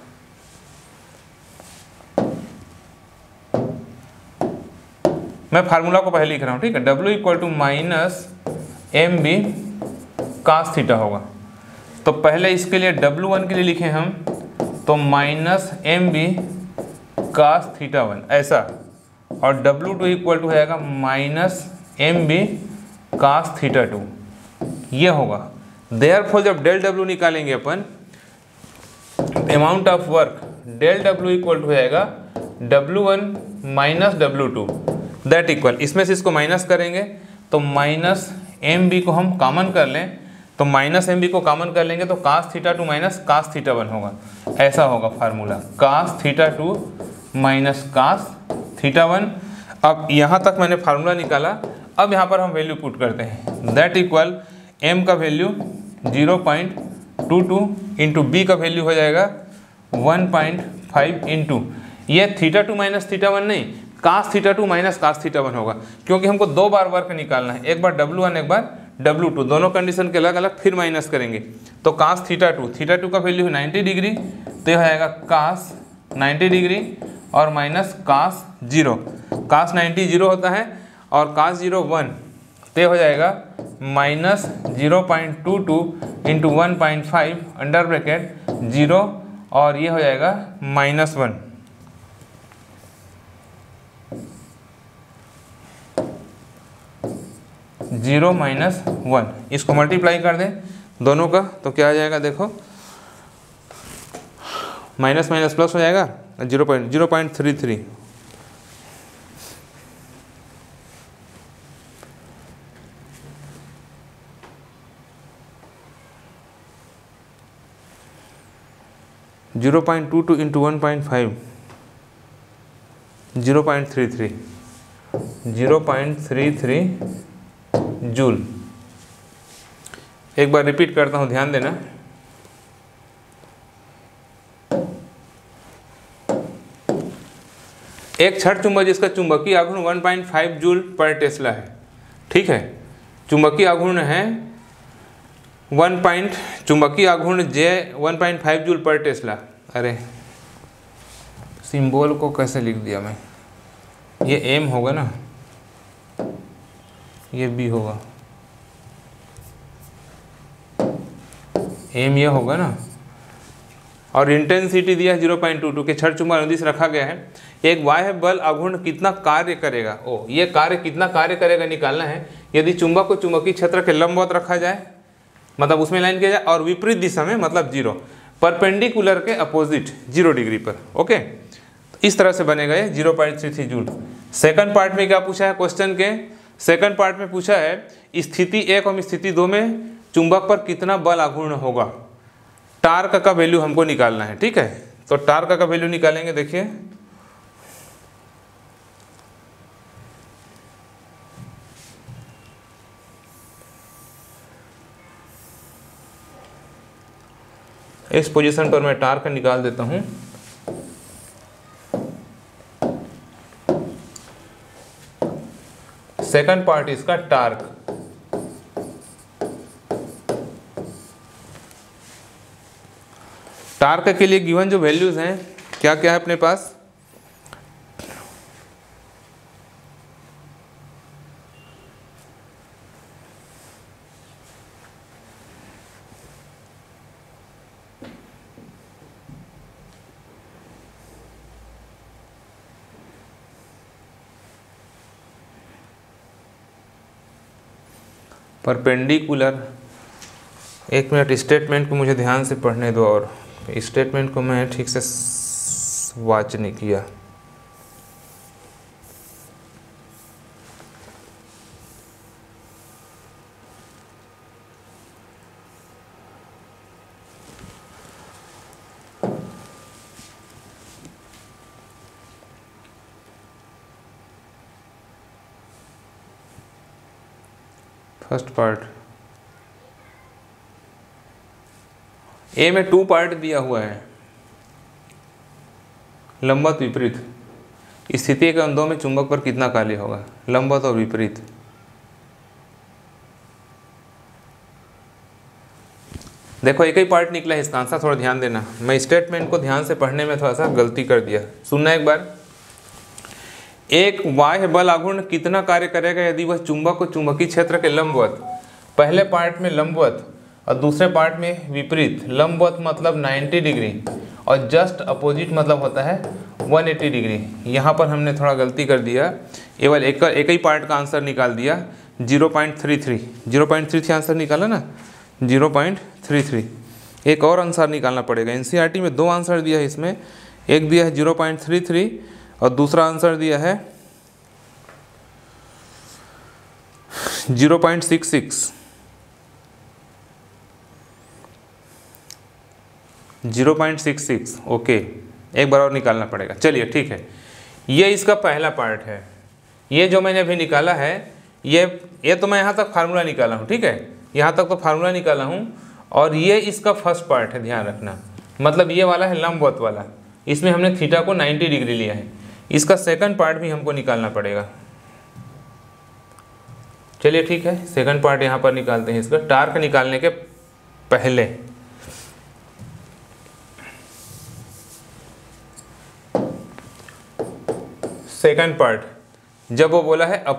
[SPEAKER 1] मैं फार्मूला को पहले लिख रहा हूँ, ठीक है। W equal to -mb cos theta होगा, तो पहले इसके लिए W1 के लिए लिखे हम, तो -mb cos θ1 ऐसा, और W2 इक्वल टू हो जाएगा -mb cos θ2, ये होगा। देयरफॉर जब डेल W निकालेंगे अपन, amount of work del W equal to हो जाएगा W1 minus W2, that equal, इसमें से इसको माइनस करेंगे तो -mb को हम कॉमन कर लें, तो -mb को कॉमन कर लेंगे तो cos θ2 माइनस cos θ1 होगा। ऐसा होगा फार्मूला, cos θ2 माइनस cos θ1। अब यहाँ तक मैंने फार्मूला निकाला, अब यहाँ पर हम वैल्यू पुट करते हैं। दैट इक्वल m का वैल्यू 0.22 इंटू बी का वैल्यू हो जाएगा 1.5 इंटू ये θ2 माइनस θ1 नहीं, cos θ2 माइनस cos θ1 होगा, क्योंकि हमको दो बार वर्क निकालना है, एक बार W1 एक बार W2, दोनों कंडीशन के अलग अलग फिर माइनस करेंगे। तो cos θ2 का वैल्यू है 90 डिग्री, तो यह आएगा cos 90 डिग्री और माइनस cos 0, cos 90 0 होता है और cos 0 1, तो हो जाएगा माइनस 0.22 इंटू 1.5 अंडर ब्रैकेट 0 और ये हो जाएगा -1। जीरो -1, इसको मल्टीप्लाई कर दें दोनों का तो क्या आ जाएगा, देखो माइनस माइनस प्लस हो जाएगा 0.33। Zero 0.22 into 1.5 0.33 joule. एक बार रिपीट करता हूँ, ध्यान देना। एक छड़ चुंबक जिसका चुंबकीय आघूर्ण 1.5 जूल पर टेस्ला है, ठीक है। चुंबकीय आघूर्ण है चुंबकीय आघूर्ण J 1.5 जूल पर टेस्ला। अरे सिंबल को कैसे लिख दिया मैं, ये M होगा ना, ये B होगा, M ये होगा ना, और इंटेंसिटी दिया है 0.22 के छड़ चुंबक अनुदिश रखा गया है। एक बाह्य बल आघूर्ण कितना कार्य करेगा, ये कार्य कितना कार्य करेगा निकालना है। यदि चुंबक को चुंबकीय क्षेत्र के लंबवत रखा जाए, मतलब उसमें लाइन किया जाए, और विपरीत दिशा में मतलब 0, परपेंडिकुलर के अपोजिट 0 डिग्री पर, ओके। इस तरह से बनेगा ये 0.33 जूल। सेकंड पार्ट में क्या पूछा है क्वेश्चन के, सेकंड पार्ट में पूछा है स्थिति 1 और स्थिति 2 में चुंबक पर कितना बल आघूर्ण होगा। टार्क का वैल्यू हमको निकालना है, ठीक है। तो टार्क का वैल्यू निकालेंगे, देखिए इस पोजीशन पर मैं टार्क निकाल देता हूं। सेकंड पार्ट इसका टार्क, टार्क के लिए गिवन जो वैल्यूज हैं क्या क्या है अपने पास, परपेंडिकुलर। एक मिनट, स्टेटमेंट को मुझे ध्यान से पढ़ने दो, और स्टेटमेंट को मैं ठीक से वॉच नहीं किया। फर्स्ट पार्ट ए में 2 पार्ट दिया हुआ है, लंबवत विपरीत। स्थिति के अंदों में चुंबक पर कितना कार्य होगा, लंबवत और विपरीत। देखो एक ही पार्ट निकला है इसका आंसर, थोड़ा ध्यान देना। मैं स्टेटमेंट को ध्यान से पढ़ने में थोड़ा सा गलती कर दिया, सुनना एक बार। एक बाह्य बल आघूर्ण कितना कार्य करेगा यदि वह चुंबक को चुंबकीय क्षेत्र के लंबवत, पहले पार्ट में लंबवत और दूसरे पार्ट में विपरीत। लंबवत मतलब 90 डिग्री और जस्ट अपोजिट मतलब होता है 180 डिग्री। यहाँ पर हमने थोड़ा गलती कर दिया, केवल एक ही पार्ट का आंसर निकाल दिया 0.33 आंसर निकाला ना, 0.33। एक और आंसर निकालना पड़ेगा। एनसीईआरटी में 2 आंसर दिया है इसमें, एक दिया है 0.33 और दूसरा आंसर दिया है 0.66। 0.66 ओके, एक बार और निकालना पड़ेगा। चलिए ठीक है, ये इसका पहला पार्ट है, ये जो मैंने अभी निकाला है ये तो मैं यहाँ तक फार्मूला निकाला हूँ, ठीक है, यहाँ तक तो फार्मूला निकाला हूँ, और ये इसका फर्स्ट पार्ट है, ध्यान रखना। मतलब ये वाला है लंबवत वाला, इसमें हमने थीटा को 90 डिग्री लिया है। इसका सेकंड पार्ट भी हमको निकालना पड़ेगा। चलिए ठीक है, सेकंड पार्ट यहाँ पर निकालते हैं। इसका टार्क निकालने के पहले सेकंड पार्ट, जब वो बोला है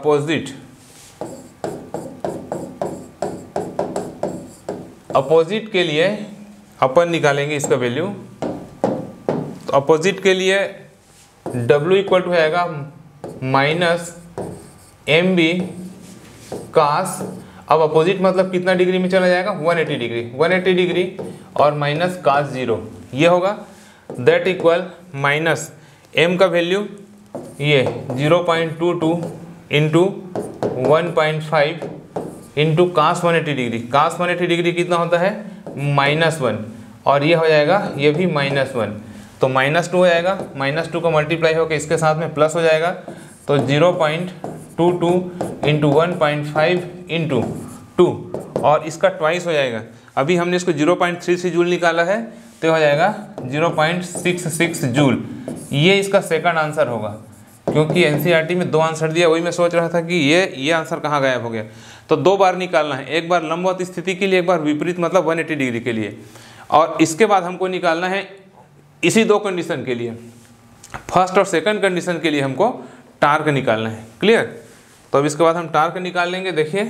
[SPEAKER 1] अपोजिट के लिए अपन निकालेंगे इसका वैल्यू। तो अपोजिट के लिए W इक्वल टू आएगा माइनस MB कास। अब अपोजिट मतलब कितना डिग्री में चला जाएगा, 180 डिग्री, 180 डिग्री और माइनस कास 0, ये होगा। दैट इक्वल माइनस M का वैल्यू ये 0.22 into 1.5 into cos 180 degree. Cos 180 degree कितना होता है, -1, और ये हो जाएगा ये भी -1, तो -2 हो जाएगा। -2 को मल्टीप्लाई होकर इसके साथ में प्लस हो जाएगा, तो 0.22 इंटू 1.5 इंटू 2, और इसका ट्वाइस हो जाएगा। अभी हमने इसको 0.33 जूल निकाला है, तो हो जाएगा 0.66 जूल। ये इसका सेकंड आंसर होगा, क्योंकि एनसीईआरटी में 2 आंसर दिया, वही मैं सोच रहा था कि ये आंसर कहाँ गायब हो गया। तो 2 बार निकालना है, एक बार लंबवत स्थिति के लिए, एक बार विपरीत मतलब 180 डिग्री के लिए, और इसके बाद हमको निकालना है इसी 2 कंडीशन के लिए, फर्स्ट और सेकंड कंडीशन के लिए हमको टार्क निकालना है। क्लियर? तो अब इसके बाद हम टार्क निकाल लेंगे। देखिए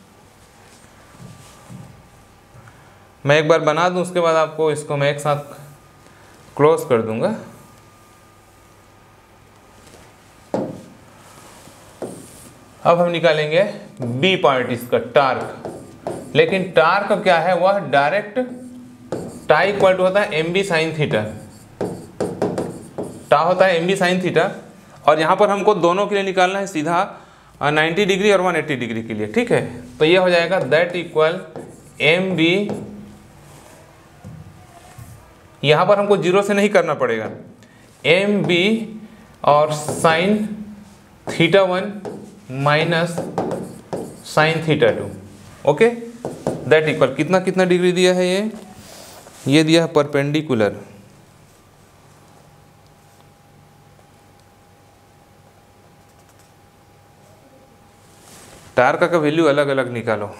[SPEAKER 1] मैं एक बार बना दूं, उसके बाद आपको इसको मैं एक साथ क्लोज कर दूंगा। अब हम निकालेंगे बी पार्ट इसका टार्क, लेकिन टार्क क्या है, वह डायरेक्ट टा इक्वल टू होता है MB साइन थीटा। टा होता है MB साइन थीटा, और यहाँ पर हमको दोनों के लिए निकालना है सीधा 90 डिग्री और 180 डिग्री के लिए, ठीक है। तो ये हो जाएगा दैट इक्वल MB, यहाँ पर हमको 0 से नहीं करना पड़ेगा, MB और sine theta 1 minus sine theta 2, okay. That equal कितना डिग्री दिया है, ये दिया है परपेंडिकुलर। टार्क का वैल्यू अलग अलग निकालो।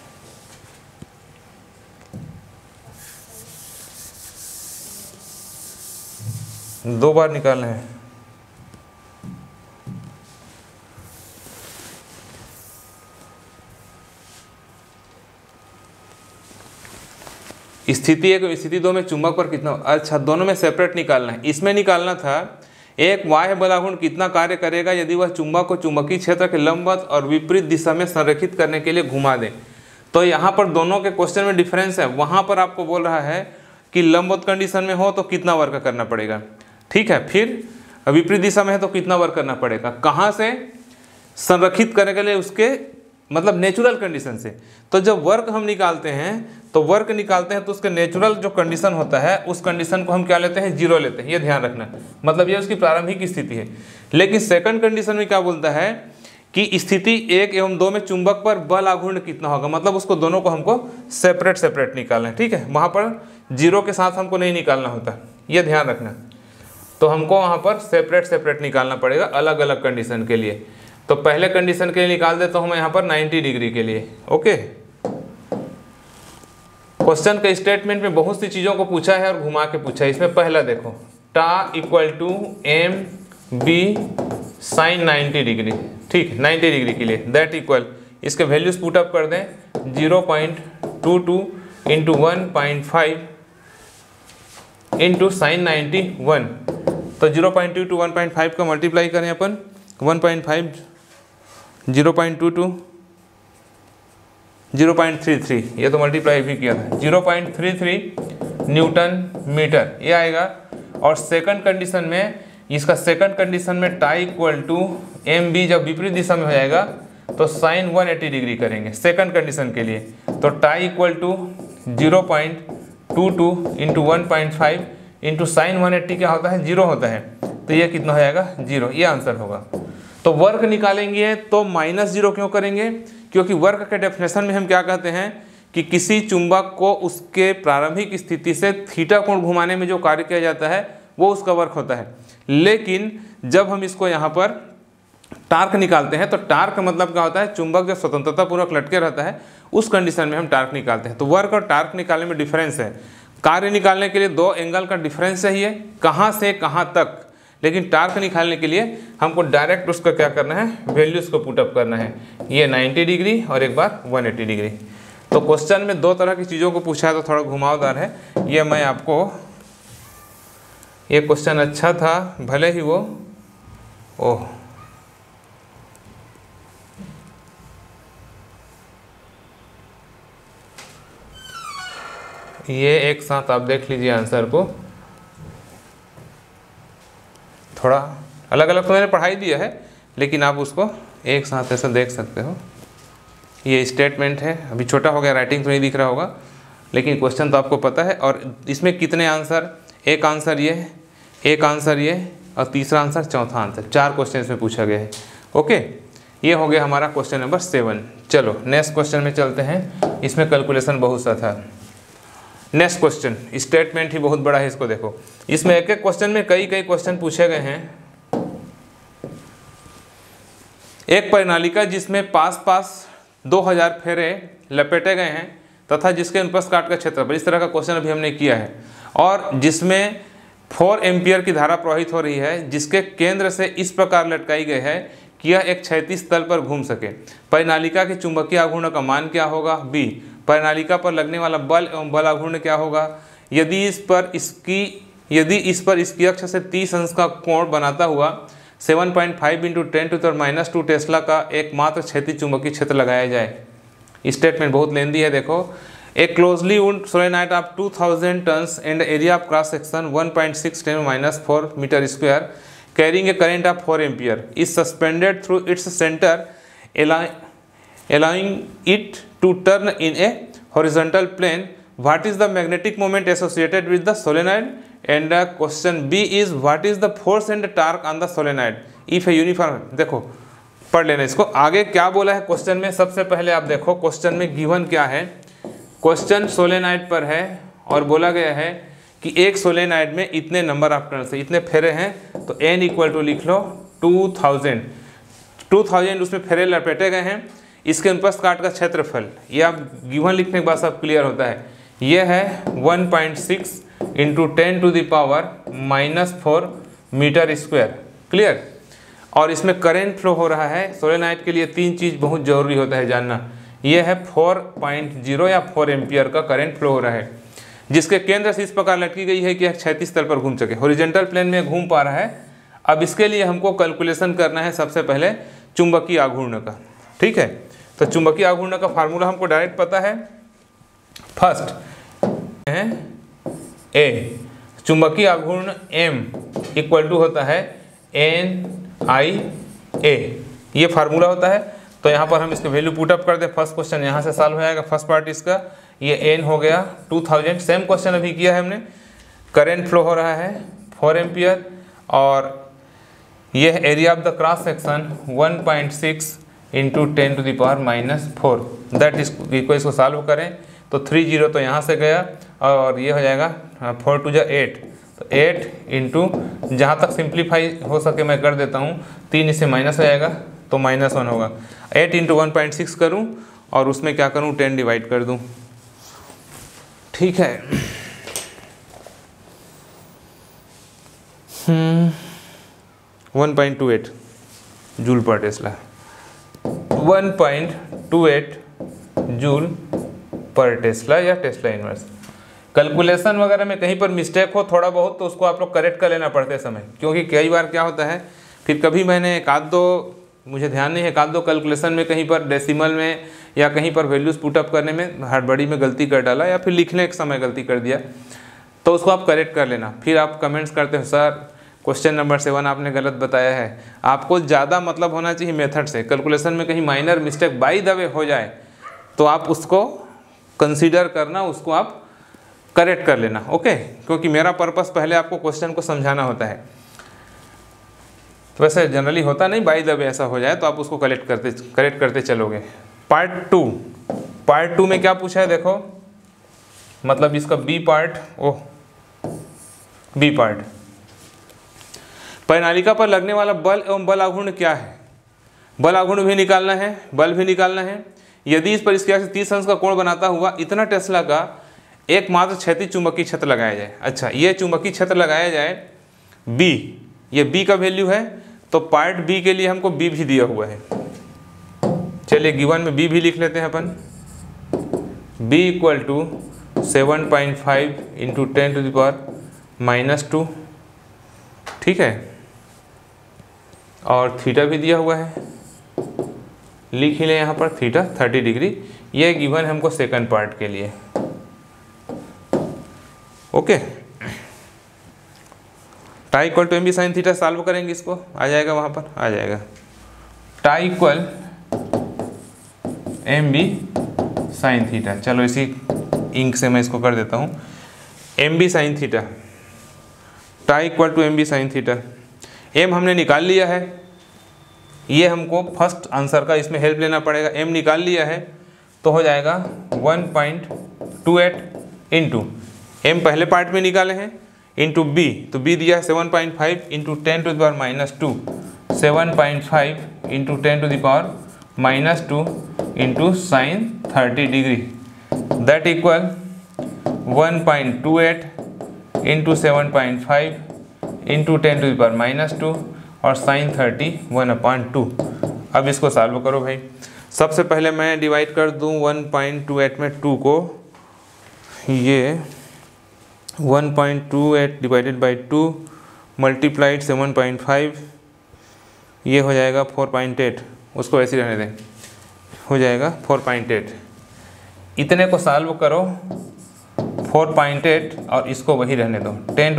[SPEAKER 1] दो बार निकालना है। स्थिति 1 और स्थिति 2 में चुंबक पर कितना, अच्छा दोनों में सेपरेट निकालना है। इसमें निकालना था एक बाह्य बलाघूर्ण कितना कार्य करेगा यदि वह चुंबक को चुंबकीय क्षेत्र के लंबवत और विपरीत दिशा में संरेखित करने के लिए घुमा दे। तो यहाँ पर दोनों के क्वेश्चन में डिफरेंस है। वहाँ पर आपको बोल रहा है कि लंबवत कंडीशन में हो तो कितना वर्क करना पड़ेगा, ठीक है, फिर विपरीत दिशा में है तो कितना वर्क करना पड़ेगा, कहाँ से संरक्षित करने के लिए, उसके मतलब नेचुरल कंडीशन से। तो जब वर्क हम निकालते हैं तो उसके नेचुरल जो कंडीशन होता है उस कंडीशन को हम क्या लेते हैं, 0 लेते हैं, ये ध्यान रखना। मतलब ये उसकी प्रारंभिक स्थिति है। लेकिन सेकंड कंडीशन में क्या बोलता है कि स्थिति 1 एवं 2 में चुंबक पर बल आघूर्ण कितना होगा, मतलब उसको दोनों को हमको सेपरेट निकालना है, ठीक है। वहाँ पर 0 के साथ हमको नहीं निकालना होता, ये ध्यान रखना। तो हमको वहाँ पर सेपरेट निकालना पड़ेगा अलग अलग कंडीशन के लिए। तो पहले कंडीशन के लिए निकाल दे तो हम यहाँ पर 90 डिग्री के लिए, ओके। क्वेश्चन के स्टेटमेंट में बहुत सी चीज़ों को पूछा है और घुमा के पूछा है। इसमें पहला देखो, tau equal to M B sine 90 degree, ठीक, 90 डिग्री के लिए। दैट इक्वल इसके वैल्यूज पुट अप कर दें, 0.22 इंटू 1.5 इंटू साइन 91। तो 0.22 1.5 का मल्टीप्लाई करें अपन, 1.5 0.22 0.33, ये तो मल्टीप्लाई भी किया था, 0.33 न्यूटन मीटर ये आएगा। और सेकंड कंडीशन में, इसका सेकंड कंडीशन में tau equal to M B जब विपरीत दिशा में हो जाएगा तो साइन 180 डिग्री करेंगे सेकंड कंडीशन के लिए। तो tau equal to 0.22 into 1.5 into sine 180 क्या होता है, 0 होता है। तो ये कितना हो जाएगा, 0, ये आंसर होगा। तो वर्क निकालेंगे तो -0 क्यों करेंगे? क्योंकि वर्क के डेफिनेशन में हम क्या कहते हैं कि किसी चुंबक को उसके प्रारंभिक स्थिति से थीटा कोण घुमाने में जो कार्य किया जाता है वो उसका वर्क होता है। लेकिन जब हम इसको यहाँ पर टार्क निकालते हैं तो टार्क का मतलब क्या होता है? चुंबक जब स्वतंत्रतापूर्वक लटके रहता है उस कंडीशन में हम टार्क निकालते हैं। तो वर्क और टार्क निकालने में डिफरेंस है। कार्य निकालने के लिए दो एंगल का डिफरेंस चाहिए, कहाँ से कहाँ तक, लेकिन टार्क निकालने के लिए हमको डायरेक्ट उसका क्या करना है? वैल्यूज को पुटअप करना है। ये 90 डिग्री और एक बार 180 डिग्री। तो क्वेश्चन में दो तरह की चीज़ों को पूछा है तो थोड़ा घुमावदार है। ये मैं आपको, ये क्वेश्चन अच्छा था भले ही वो ओह ये एक साथ आप देख लीजिए आंसर को, थोड़ा अलग अलग तो मैंने पढ़ाई दिया है लेकिन आप उसको एक साथ ऐसा देख सकते हो। ये स्टेटमेंट है, अभी छोटा हो गया, राइटिंग तो नहीं दिख रहा होगा लेकिन क्वेश्चन तो आपको पता है। और इसमें कितने आंसर? एक आंसर ये, एक आंसर ये और तीसरा आंसर, चौथा आंसर। 4 क्वेश्चन इसमें पूछा गया है। ओके, ये हो गया हमारा क्वेश्चन नंबर 7। चलो नेक्स्ट क्वेश्चन में चलते हैं। इसमें कैलकुलेशन बहुत सा था। नेक्स्ट क्वेश्चन, स्टेटमेंट ही बहुत बड़ा है, इसको देखो। इसमें एक एक क्वेश्चन में कई क्वेश्चन पूछे गए हैं। एक परिनालिका जिसमें पास 2000 फेरे लपेटे गए हैं तथा जिसके अनुप्रस्थ काट का क्षेत्रफल, इस तरह का क्वेश्चन अभी हमने किया है, और जिसमें 4 एम्पियर की धारा प्रवाहित हो रही है, जिसके केंद्र से इस प्रकार लटकाई गई है कि यह एक क्षैतिज तल पर घूम सके। परिनालिका के चुंबकीय आघूर्ण का मान क्या होगा? बी, परिनालिका पर लगने वाला बल एवं बल आघूर्ण क्या होगा? यदि इस पर इसकी अक्ष से 30 अंश का कोण बनाता हुआ 7.5 × 10⁻² टेस्ला का एकमात्र क्षैतिज चुंबकीय क्षेत्र लगाया जाए। स्टेटमेंट बहुत लेंदी है, देखो। A closely wound solenoid of 2000 turns and area of cross section 1.6 × 10⁻⁴ metre square carrying a current of 4 ampere is suspended through its center, allowing it to turn in a horizontal plane. What is the magnetic moment associated with the solenoid? And question B is what is the force and torque on the solenoid if a uniform। देखो पढ़ लेना इसको। आगे क्या बोला है question में? सबसे पहले आप देखो क्वेश्चन में गिवन क्या है। क्वेश्चन सोलेनॉइड पर है और बोला गया है कि एक सोलेनॉइड में इतने नंबर ऑफ टर्न्स, इतने फेरे हैं, तो n = लिख लो 2000 उसमें फेरे लपेटे गए हैं। इसके अनुप्रस्थ काट का क्षेत्रफल, ये आप गिवन लिखने के बाद सब क्लियर होता है। ये है 1.6 × 10⁻⁻⁴ मीटर स्क्वायर। क्लियर? और इसमें करंट फ्लो हो रहा है। सोलेनॉइड के लिए 3 चीज़ बहुत ज़रूरी होता है जानना। ये है 4.0 या 4 एम्पियर का करंट फ्लो हो रहा है, जिसके केंद्र से इस प्रकार लटकी गई है कि यह क्षैतिज तल पर घूम सके। हॉरिजॉन्टल प्लेन में घूम पा रहा है। अब इसके लिए हमको कैलकुलेशन करना है सबसे पहले चुंबकीय आघूर्ण का। ठीक है, तो चुंबकीय आघूर्ण का फार्मूला हमको डायरेक्ट पता है। फर्स्ट है ए, चुंबकीय आघूर्ण M = होता है NIA, ये फार्मूला होता है। तो यहाँ पर हम इसके वैल्यू पुटअप कर दें। फर्स्ट क्वेश्चन यहाँ से सॉल्व हो जाएगा। फर्स्ट पार्ट इसका, ये n हो गया 2000। सेम क्वेश्चन अभी किया है हमने। करंट फ्लो हो रहा है 4 एम्पियर और यह area of the cross section 1.6 × 10⁻⁴। That इसको सॉल्व करें तो 30 तो यहाँ से गया और ये हो जाएगा 4 × 2 = 8। तो 8 इंटू, जहाँ तक सिंप्लीफाई हो सके मैं कर देता हूँ, 3 इससे माइनस हो जाएगा तो -1 होगा। 8 × 1.6 करूँ और उसमें क्या करूँ, 10 डिवाइड कर दूँ। ठीक है, 1.28 जूल पर टेस्ला, 1.28 जूल पर टेस्ला या टेस्ला इनवर्स। कैलकुलेशन वगैरह में कहीं पर मिस्टेक हो थोड़ा बहुत तो उसको आप लोग करेक्ट कर लेना पड़ते समय, क्योंकि कई बार क्या होता है, फिर कभी मैंने एक आध दो, मुझे ध्यान नहीं है, एक आध दो कैलकुलेशन में कहीं पर डेसिमल में या कहीं पर वैल्यूज़ पुटअप करने में हड़बड़ी में गलती कर डाला या फिर लिखने के समय गलती कर दिया, तो उसको आप करेक्ट कर लेना। फिर आप कमेंट्स करते हो सर क्वेश्चन नंबर 7 आपने गलत बताया है। आपको ज़्यादा मतलब होना चाहिए मेथड से। कैलकुलेशन में कहीं minor mistake by the way हो जाए तो आप उसको कंसीडर करना, उसको आप करेक्ट कर लेना। ओके, क्योंकि मेरा पर्पस पहले आपको क्वेश्चन को समझाना होता है। तो वैसे जनरली होता नहीं, बाय द वे ऐसा हो जाए तो आप उसको करेक्ट करते चलोगे। पार्ट टू में क्या पूछा है देखो, मतलब इसका बी पार्ट, परिनालिका पर लगने वाला बल एवं बल आघूर्ण क्या है। बल आघूर्ण भी निकालना है, बल भी निकालना है। यदि इस पर इसके से 30 अंश का कोण बनाता हुआ इतना टेस्ला का एकमात्र क्षैतिज चुंबकीय क्षेत्र लगाया जाए। अच्छा, ये चुंबकीय क्षेत्र लगाया जाए बी, ये बी का वैल्यू है, तो पार्ट बी के लिए हमको बी भी दिया हुआ है। चलिए गिवन में बी भी लिख लेते हैं अपन। b इक्वल टू 7.5 इंटू 10⁻⁻², ठीक है, और थीटा भी दिया हुआ है, लिख ही लें यहाँ पर थीटा 30 डिग्री। ये गिवन है हमको सेकंड पार्ट के लिए। Okay, tau equal to mb sine theta solve करेंगे, इसको आ जाएगा, वहाँ पर आ जाएगा tau equal mb sine theta. चलो इसी इंक से मैं इसको कर देता हूँ, mb sine theta, tau equal to mb sine theta. m हमने निकाल लिया है, ये हमको फर्स्ट आंसर का इसमें हेल्प लेना पड़ेगा। m निकाल लिया है तो हो जाएगा 1.28 इंटू m पहले पार्ट में निकाले हैं, इंटू b, तो b दिया है 7.5 into 10⁻², 7.5 into 10⁻² into sine 30 degree, that equal 1.28 into 7.5 into 10⁻² और साइन 30 1/2। अब इसको सॉल्व करो भाई। सबसे पहले मैं डिवाइड कर दूं 1.28 में 2 को, ये 1.28 डिवाइडेड बाई 2 मल्टीप्लाइड 7.5, ये हो जाएगा 4.8, उसको ऐसे रहने दें, हो जाएगा 4.8। इतने को सॉल्व करो 4.8 और इसको वही रहने दो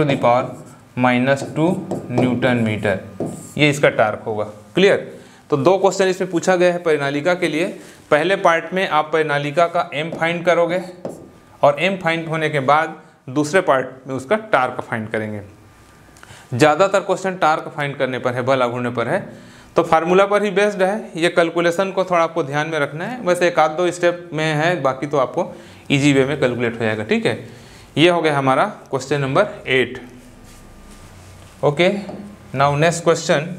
[SPEAKER 1] 10⁻² न्यूटन मीटर, ये इसका टार्क होगा। क्लियर। तो दो क्वेश्चन इसमें पूछा गया है परिनालिका के लिए। पहले पार्ट में आप परिनालिका का m फाइंड करोगे और m फाइंड होने के बाद दूसरे पार्ट में उसका टार्क फाइंड करेंगे। ज़्यादातर क्वेश्चन टार्क फाइंड करने पर है, बल आघूर्ण पर है, तो फार्मूला पर ही बेस्ड है। ये कैलकुलेशन को थोड़ा आपको ध्यान में रखना है, वैसे एक आध दो स्टेप में है, बाकी तो आपको इजी वे में कैलकुलेट हो जाएगा। ठीक है, ये हो गया हमारा question number 8। Okay, now next question.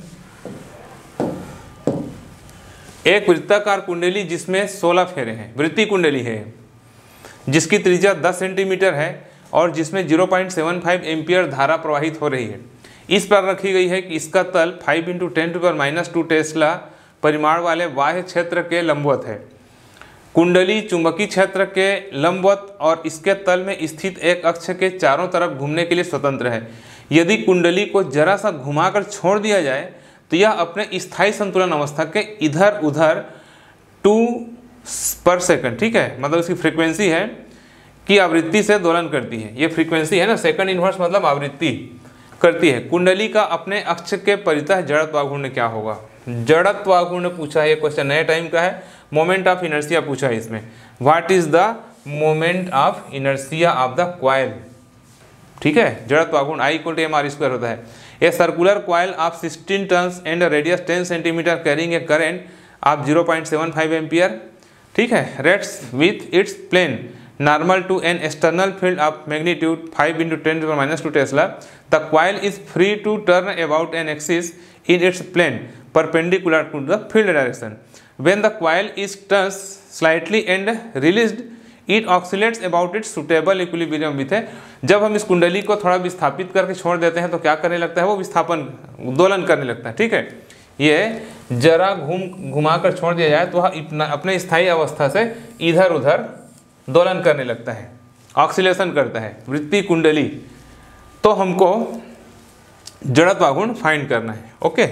[SPEAKER 1] एक वृत्ताकार कुंडली जिसमें 16 फेरे हैं, वृत्तीय कुंडली है, जिसकी त्रिज्या 10 सेंटीमीटर है और जिसमें 0.75 एम्पियर धारा प्रवाहित हो रही है। इस पर रखी गई है कि इसका तल 5 × 10⁻² टेस्ला परिमाण वाले बाह्य क्षेत्र के लंबवत है। कुंडली चुंबकीय क्षेत्र के लंबवत और इसके तल में स्थित एक अक्ष के चारों तरफ घूमने के लिए स्वतंत्र है। यदि कुंडली को जरा सा घुमाकर छोड़ दिया जाए तो यह अपने स्थायी संतुलन अवस्था के इधर उधर 2 पर सेकंड, ठीक है, मतलब इसकी फ्रीक्वेंसी है कि आवृत्ति से दोलन करती है। ये फ्रीक्वेंसी है ना, सेकंड इनवर्स मतलब आवृत्ति करती है। कुंडली का अपने अक्ष के परितः जड़त्वाघूर्ण क्या होगा। जड़त्वाघूर्ण पूछा है, ये क्वेश्चन नए टाइम का है। मोमेंट ऑफ इनर्शिया पूछा है इसमें, what is the moment of inertia of the coil. ठीक है, जड़त्वाघूर्ण I = mr² होता है। A circular coil of 16 turns and radius 10 centimetre carrying a current of 0.75 ampere, ठीक है, rotates with its plane normal to an external field of magnitude 5 × 10⁻² Tesla. The coil is free to turn about an axis in its plane perpendicular to the field direction. When the coil is turned slightly and released, it oscillates about its suitable equilibrium with है। जब हम इस कुंडली को थोड़ा विस्थापित करके छोड़ देते हैं तो क्या करने लगता है, वो विस्थापन दोलन करने लगता है। ठीक है, ये जरा घुमा कर छोड़ दिया जाए तो वह अपने स्थायी अवस्था से इधर उधर दोलन करने लगता है, ऑक्सीलेशन करता है, वृत्तीय कुंडली। तो हमको जड़त्वाघूर्ण फाइंड करना है। ओके,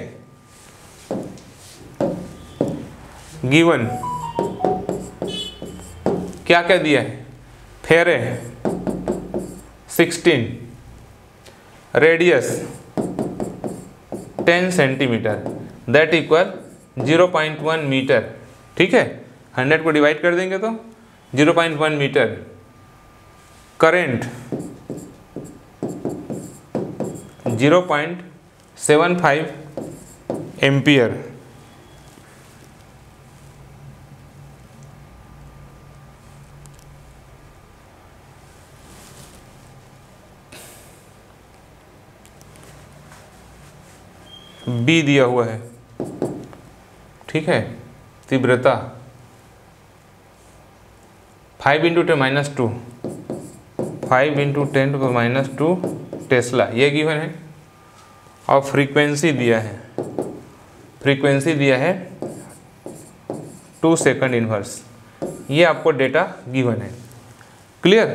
[SPEAKER 1] गिवन क्या क्या दिया है, फेरे 16, radius 10 centimetre, that equal 0.1 metre. ठीक है, 100 को डिवाइड कर देंगे तो 0.1 मीटर। Current 0.75 ampere. बी दिया हुआ है, ठीक है। तीव्रता 5 × 10⁻², 5 × 10⁻² टेस्ला, ये गिवन है। और फ्रीक्वेंसी दिया है, फ्रीक्वेंसी दिया है 2 सेकंड इनवर्स। ये आपको डेटा गिवन है। क्लियर?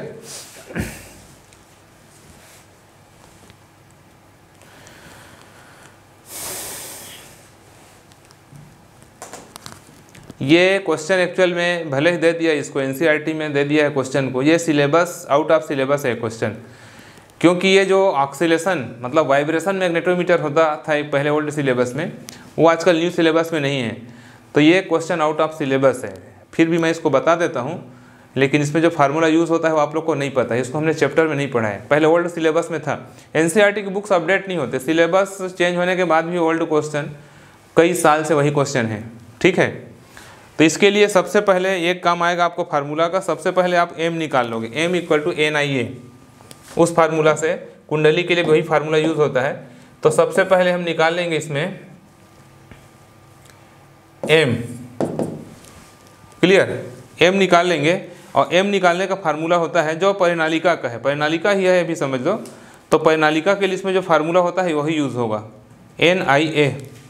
[SPEAKER 1] ये क्वेश्चन एक्चुअल में भले ही दे दिया, इसको एनसीईआरटी में दे दिया है क्वेश्चन को। ये सिलेबस आउट ऑफ सिलेबस है क्वेश्चन, क्योंकि ये जो ऑक्सीलेशन मतलब वाइब्रेशन मैग्नेटोमीटर होता था पहले ओल्ड सिलेबस में, वो आजकल न्यू सिलेबस में नहीं है। तो ये क्वेश्चन आउट ऑफ सिलेबस है। फिर भी मैं इसको बता देता हूँ, लेकिन इसमें जो फार्मूला यूज़ होता है वो आप लोग को नहीं पता है, इसको हमने चैप्टर में नहीं पढ़ा है। पहले ओल्ड सिलेबस में था। एनसीईआरटी की बुक्स अपडेट नहीं होते, सिलेबस चेंज होने के बाद भी ओल्ड क्वेश्चन, कई साल से वही क्वेश्चन है, ठीक है। तो इसके लिए सबसे पहले एक काम आएगा आपको फार्मूला का। सबसे पहले आप एम निकाल लोगे, एम = NIA। उस फार्मूला से कुंडली के लिए वही फार्मूला यूज़ होता है। तो सबसे पहले हम निकाल लेंगे इसमें एम। क्लियर? एम निकाल लेंगे, और एम निकालने का फार्मूला होता है जो परिनालिका का है, परिनालिका ही है, अभी समझ लो। तो परिनालिका के लिए इसमें जो फार्मूला होता है वही यूज़ होगा, NIA,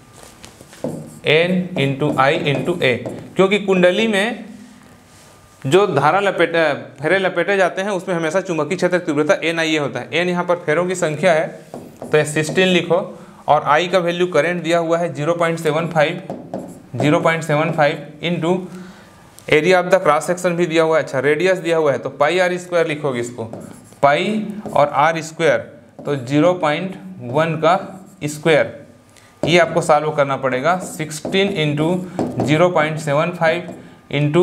[SPEAKER 1] N × I × A। क्योंकि कुंडली में जो धारा फेरे लपेटे जाते हैं उसमें हमेशा चुंबकीय क्षेत्र तीव्रता NIA होता है। N यहाँ पर फेरों की संख्या है, तो 16 लिखो। और I का वैल्यू करंट दिया हुआ है 0.75 into area of the cross section भी दिया हुआ है। अच्छा, रेडियस दिया हुआ है, तो πr² लिखोगे इसको, पाई और r², तो 0.1 का स्क्वायर। ये आपको सॉल्व करना पड़ेगा। 16 × 0.75 इंटू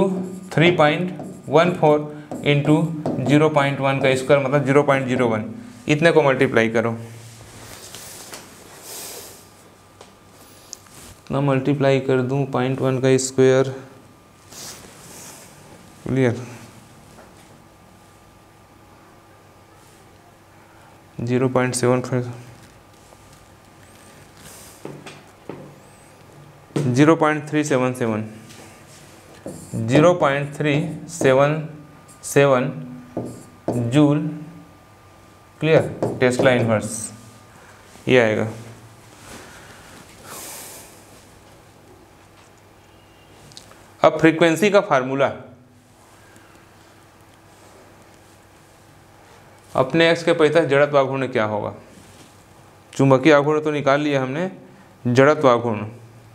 [SPEAKER 1] 3.14 इंटू 0.1 का स्क्वायर, मतलब 0.01। इतने को मल्टीप्लाई करो, ना मल्टीप्लाई कर दूं 0.1 का square. Clear? 0.75 0.377 0.377 joule, clear, tesla inverse, ये आएगा। अब फ्रीक्वेंसी का फार्मूला, अपने एक्स के परितः जड़त्व आघूर्ण क्या होगा। चुंबकीय आघूर्ण तो निकाल लिया हमने, जड़त्व आघूर्ण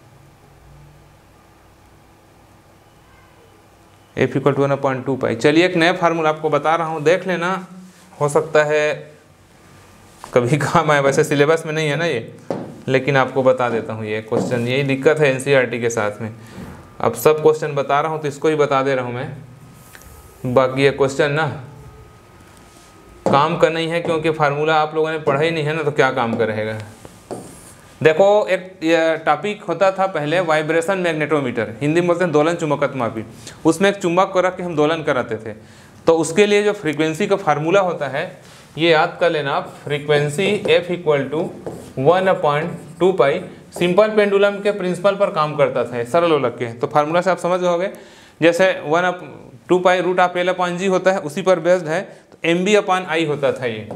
[SPEAKER 1] F = 1/2 पाई। चलिए एक नया फार्मूला आपको बता रहा हूँ, देख लेना, हो सकता है कभी काम आए। वैसे सिलेबस में नहीं है ना ये, लेकिन आपको बता देता हूँ ये क्वेश्चन। यही दिक्कत है एनसीईआरटी के साथ में, अब सब क्वेश्चन बता रहा हूँ तो इसको ही बता दे रहा हूँ मैं। बाकी ये क्वेश्चन ना काम का नहीं है, क्योंकि फार्मूला आप लोगों ने पढ़ा ही नहीं है ना, तो क्या काम करेगा। देखो, एक टॉपिक होता था पहले वाइब्रेशन मैग्नेटोमीटर, हिंदी में बोलते हैं दोलन चुंबकत्वमापी। उसमें एक चुंबक को रख के हम दोलन कराते थे। तो उसके लिए जो फ्रीक्वेंसी का फार्मूला होता है ये याद कर लेना आप। Frequency F = 1/2 pi. Simple pendulum के प्रिंसिपल पर काम करता था, सरल हो लग के। तो फार्मूला से आप समझ गए, जैसे 1/2 पाई √L/G होता है, उसी पर बेस्ड है। तो MB/I होता था, ये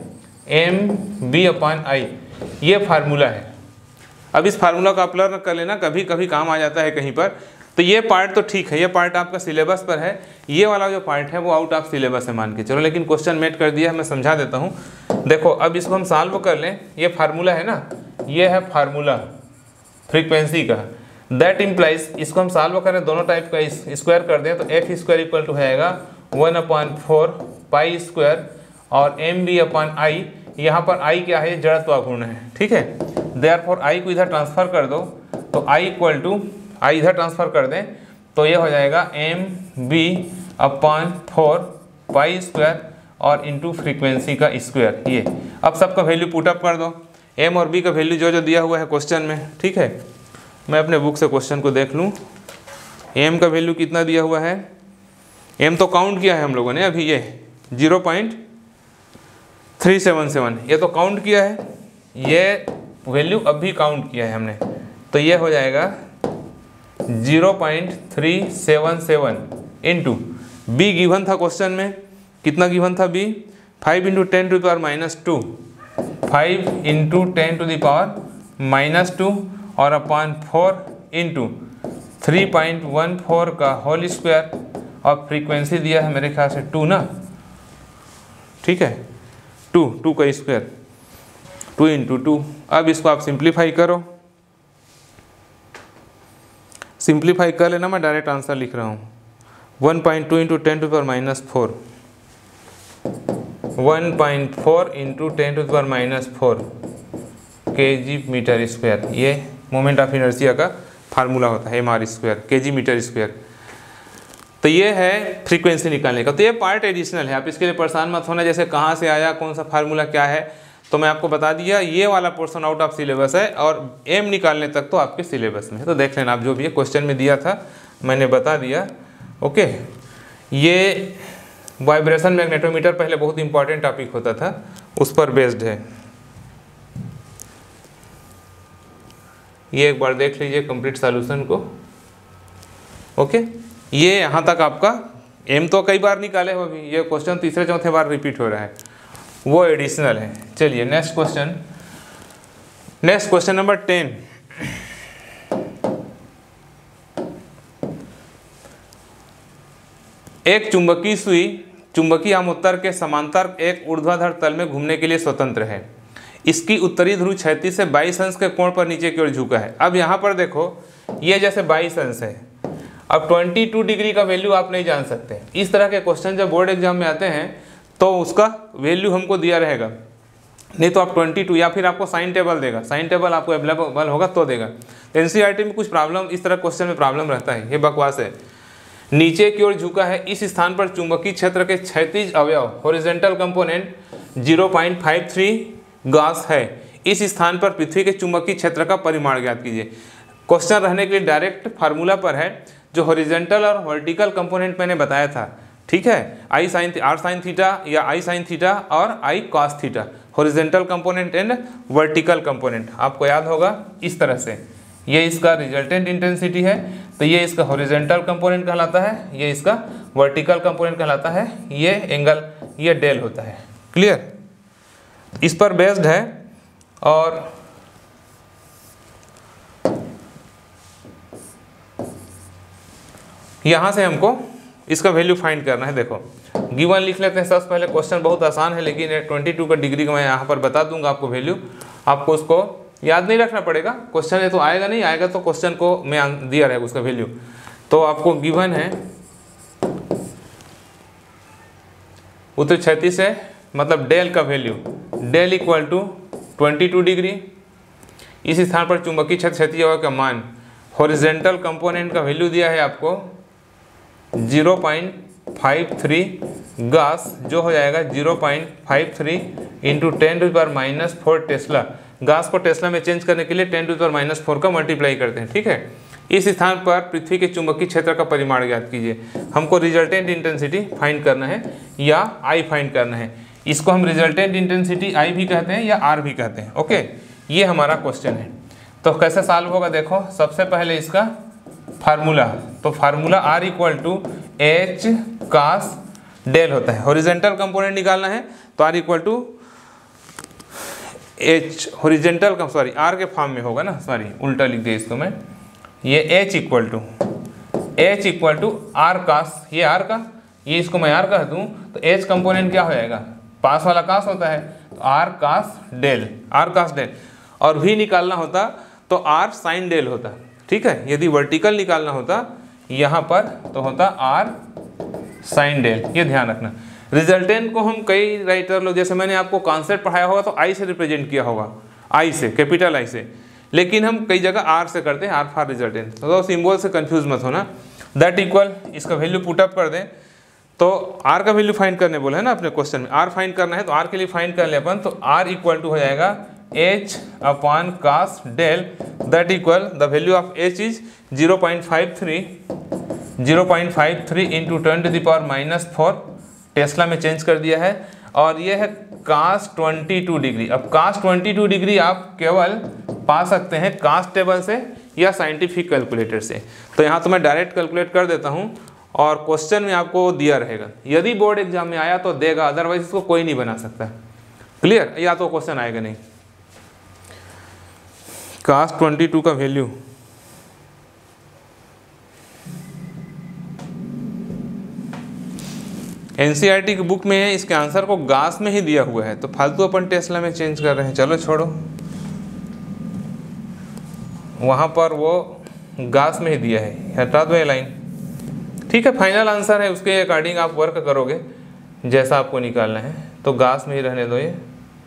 [SPEAKER 1] MB/I, ये फार्मूला है। अब इस फार्मूला का आप लर्न कर लेना, कभी कभी काम आ जाता है कहीं पर। तो ये पार्ट तो ठीक है, ये पार्ट आपका सिलेबस पर है। ये वाला जो पार्ट है वो आउट ऑफ सिलेबस है मान के चलो, लेकिन क्वेश्चन मेट कर दिया है, मैं समझा देता हूँ। देखो, अब इसको हम सॉल्व कर लें। ये फार्मूला है ना, ये है फार्मूला फ्रीक्वेंसी का। दैट इम्प्लाइज, इसको हम सॉल्व करें, दोनों टाइप का स्क्वायर कर दें, तो F² = है 1/4 पाई स्क्वायर, और MB/I, यहाँ पर I क्या है, जड़त्व आघूर्ण है, ठीक है। देयरफॉर I को इधर ट्रांसफर कर दो, तो I इधर ट्रांसफर कर दें, तो ये हो जाएगा MB/4 पाई स्क्वायर और इंटू फ्रीक्वेंसी का स्क्वायर। ये अब सबका वैल्यू पुटअप कर दो, M और B का वैल्यू जो जो दिया हुआ है क्वेश्चन में, ठीक है। मैं अपने बुक से क्वेश्चन को देख लूँ। एम का वैल्यू कितना दिया हुआ है, एम तो काउंट किया है हम लोगों ने अभी, ये 0.377 ये तो काउंट किया है, ये वैल्यू अभी काउंट किया है हमने, तो ये हो जाएगा 0.377 इंटू बी गिवन था क्वेश्चन में, कितना गिवन था बी, 5 × 10⁻², 5 × 10⁻² और अपॉन 4 इंटू 3.14 का होल स्क्वायर, और फ्रीक्वेंसी दिया है मेरे ख्याल से 2 ना, ठीक है, 2 का स्क्वायर, 2 × 2। अब इसको आप सिंप्लीफाई करो, सिंप्लीफाई कर लेना, मैं डायरेक्ट आंसर लिख रहा हूँ। 1.2 × 10⁻⁴, 1.4 × 10⁻⁴ kg/m², ये मोमेंट ऑफ इनर्शिया का फार्मूला होता है, mr² kg/m²। तो ये है फ्रीक्वेंसी निकालने का। तो ये पार्ट एडिशनल है, आप इसके लिए परेशान मत होना जैसे कहाँ से आया, कौन सा फार्मूला क्या है, तो मैं आपको बता दिया। ये वाला पोर्शन आउट ऑफ सिलेबस है और एम निकालने तक तो आपके सिलेबस में है, तो देख लेना आप, जो भी है क्वेश्चन में दिया था मैंने बता दिया। ओके, ये वाइब्रेशन मैग्नेटोमीटर पहले बहुत इंपॉर्टेंट टॉपिक होता था, उस पर बेस्ड है। ये एक बार देख लीजिए कंप्लीट सॉल्यूशन को। ओके, ये यहाँ तक आपका एम तो कई बार निकाले हो, अभी ये क्वेश्चन तीसरे चौथे बार रिपीट हो रहा है, वो एडिशनल है। चलिए नेक्स्ट क्वेश्चन नंबर 10। एक चुंबकीय सुई चुंबकीय आमोत्तर के समांतर एक ऊर्ध्वाधर तल में घूमने के लिए स्वतंत्र है। इसकी उत्तरी ध्रुव क्षैतिज से 22 अंश के कोण पर नीचे की ओर झुका है। अब यहाँ पर देखो, ये जैसे 22 अंश है, अब 22 डिग्री का वैल्यू आप नहीं जान सकते। इस तरह के क्वेश्चन जब बोर्ड एग्जाम में आते हैं तो उसका वैल्यू हमको दिया रहेगा, नहीं तो आप 22, या फिर आपको साइन टेबल देगा, साइन टेबल आपको अवेलेबल होगा तो देगा। एनसीईआरटी में कुछ प्रॉब्लम, इस तरह क्वेश्चन में प्रॉब्लम रहता है, ये बकवास है। नीचे की ओर झुका है, इस स्थान पर चुंबकीय क्षेत्र के क्षैतिज अवयव हॉरिजॉन्टल कंपोनेंट 0.53 गॉस है। इस स्थान पर पृथ्वी के चुंबकीय क्षेत्र का परिमाण ज्ञात कीजिए। क्वेश्चन रहने के लिए डायरेक्ट फार्मूला पर है, जो हॉरिजॉन्टल और वर्टिकल कंपोनेंट मैंने बताया था, ठीक है, I sine R sine theta या आई साइन थीटा और I cos theta, horizontal component and vertical component, आपको याद होगा इस तरह से। ये इसका रिजल्टेंट इंटेंसिटी है, तो ये इसका हॉरिजॉन्टल कंपोनेंट कहलाता है, ये इसका वर्टिकल कंपोनेंट कहलाता है, ये एंगल ये डेल होता है। क्लियर, इस पर बेस्ड है। और यहाँ से हमको इसका वैल्यू फाइंड करना है। देखो गिवन लिख लेते हैं सबसे पहले, क्वेश्चन बहुत आसान है, लेकिन 22 का डिग्री का मैं यहाँ पर बता दूंगा आपको वैल्यू, आपको उसको याद नहीं रखना पड़ेगा। क्वेश्चन है तो आएगा, नहीं आएगा तो क्वेश्चन को मैं दिया रहेगा उसका वैल्यू। तो आपको गिवन है उत्तरी क्षैतिज से, मतलब डेल का value, del equal to 22 degree. इस स्थान पर चुंबकीय क्षेत्र क्षैतिज अवयव का मान, हॉरिजॉन्टल कंपोनेंट का वैल्यू दिया है आपको 0.53 गॉस, जो हो जाएगा 0.53 इंटू 10⁻⁴ टेस्ला। गॉस को टेस्ला में चेंज करने के लिए 10⁻⁴ का मल्टीप्लाई करते हैं, ठीक है। इस स्थान पर पृथ्वी के चुंबकीय क्षेत्र का परिमाण ज्ञात कीजिए। हमको रिजल्टेंट इंटेंसिटी फाइंड करना है या आई फाइंड करना है। इसको हम रिजल्टेंट इंटेंसिटी आई भी कहते हैं या आर भी कहते हैं। ओके, ये हमारा क्वेश्चन है। तो कैसे सॉल्व होगा, देखो सबसे पहले इसका फार्मूला, तो formula R equal to H cos del होता है। हॉरिजॉन्टल कंपोनेंट निकालना है तो R equal to H horizontal का, सॉरी R के फॉर्म में होगा ना, सॉरी उल्टा लिख दिया इसको मैं, ये H equal to R cos, ये R का, ये इसको मैं R कह दूँ तो H कंपोनेंट क्या हो जाएगा, पास वाला कास होता है, तो R कास डेल, और भी निकालना होता तो R साइन डेल होता, ठीक है। यदि वर्टिकल निकालना होता यहाँ पर तो होता R साइन डेल, ये ध्यान रखना। रिजल्टेंट को हम कई राइटर लोग, जैसे मैंने आपको कॉन्सेप्ट पढ़ाया होगा तो आई से रिप्रेजेंट किया होगा, आई से, कैपिटल आई से, लेकिन हम कई जगह आर से करते हैं, आर फॉर रिजल्टेंट, तो सिंबल से कंफ्यूज मत होना। दैट इक्वल, इसका वैल्यू पुटअप कर दें तो आर का वैल्यू फाइंड करने बोला है ना अपने क्वेश्चन में, आर फाइंड करना है तो आर के लिए फाइंड कर ले अपन, तो आर इक्वल टू हो जाएगा H upon cos del that equal the value of H is 0.53 into 10⁻⁻4 tesla में चेंज कर दिया है। और ये है cos 22 डिग्री। अब cos 22 डिग्री आप केवल पा सकते हैं कास्ट टेबल से या साइंटिफिक कैलकुलेटर से। तो यहाँ तो मैं डायरेक्ट कैलकुलेट कर देता हूँ और क्वेश्चन में आपको दिया रहेगा। यदि बोर्ड एग्जाम में आया तो देगा, अदरवाइज इसको कोई नहीं बना सकता। क्लियर? या तो क्वेश्चन आएगा नहीं। cos 22 का वैल्यू एनसीईआरटी की बुक में है, इसके आंसर को गास में ही दिया हुआ है, तो फालतू अपन टेस्ला में चेंज कर रहे हैं। चलो छोड़ो, वहाँ पर वो गास में ही दिया है, हटा दो ये लाइन। ठीक है, फाइनल आंसर है, उसके अकॉर्डिंग आप वर्क करोगे जैसा आपको निकालना है। तो गास में ही रहने दो ये।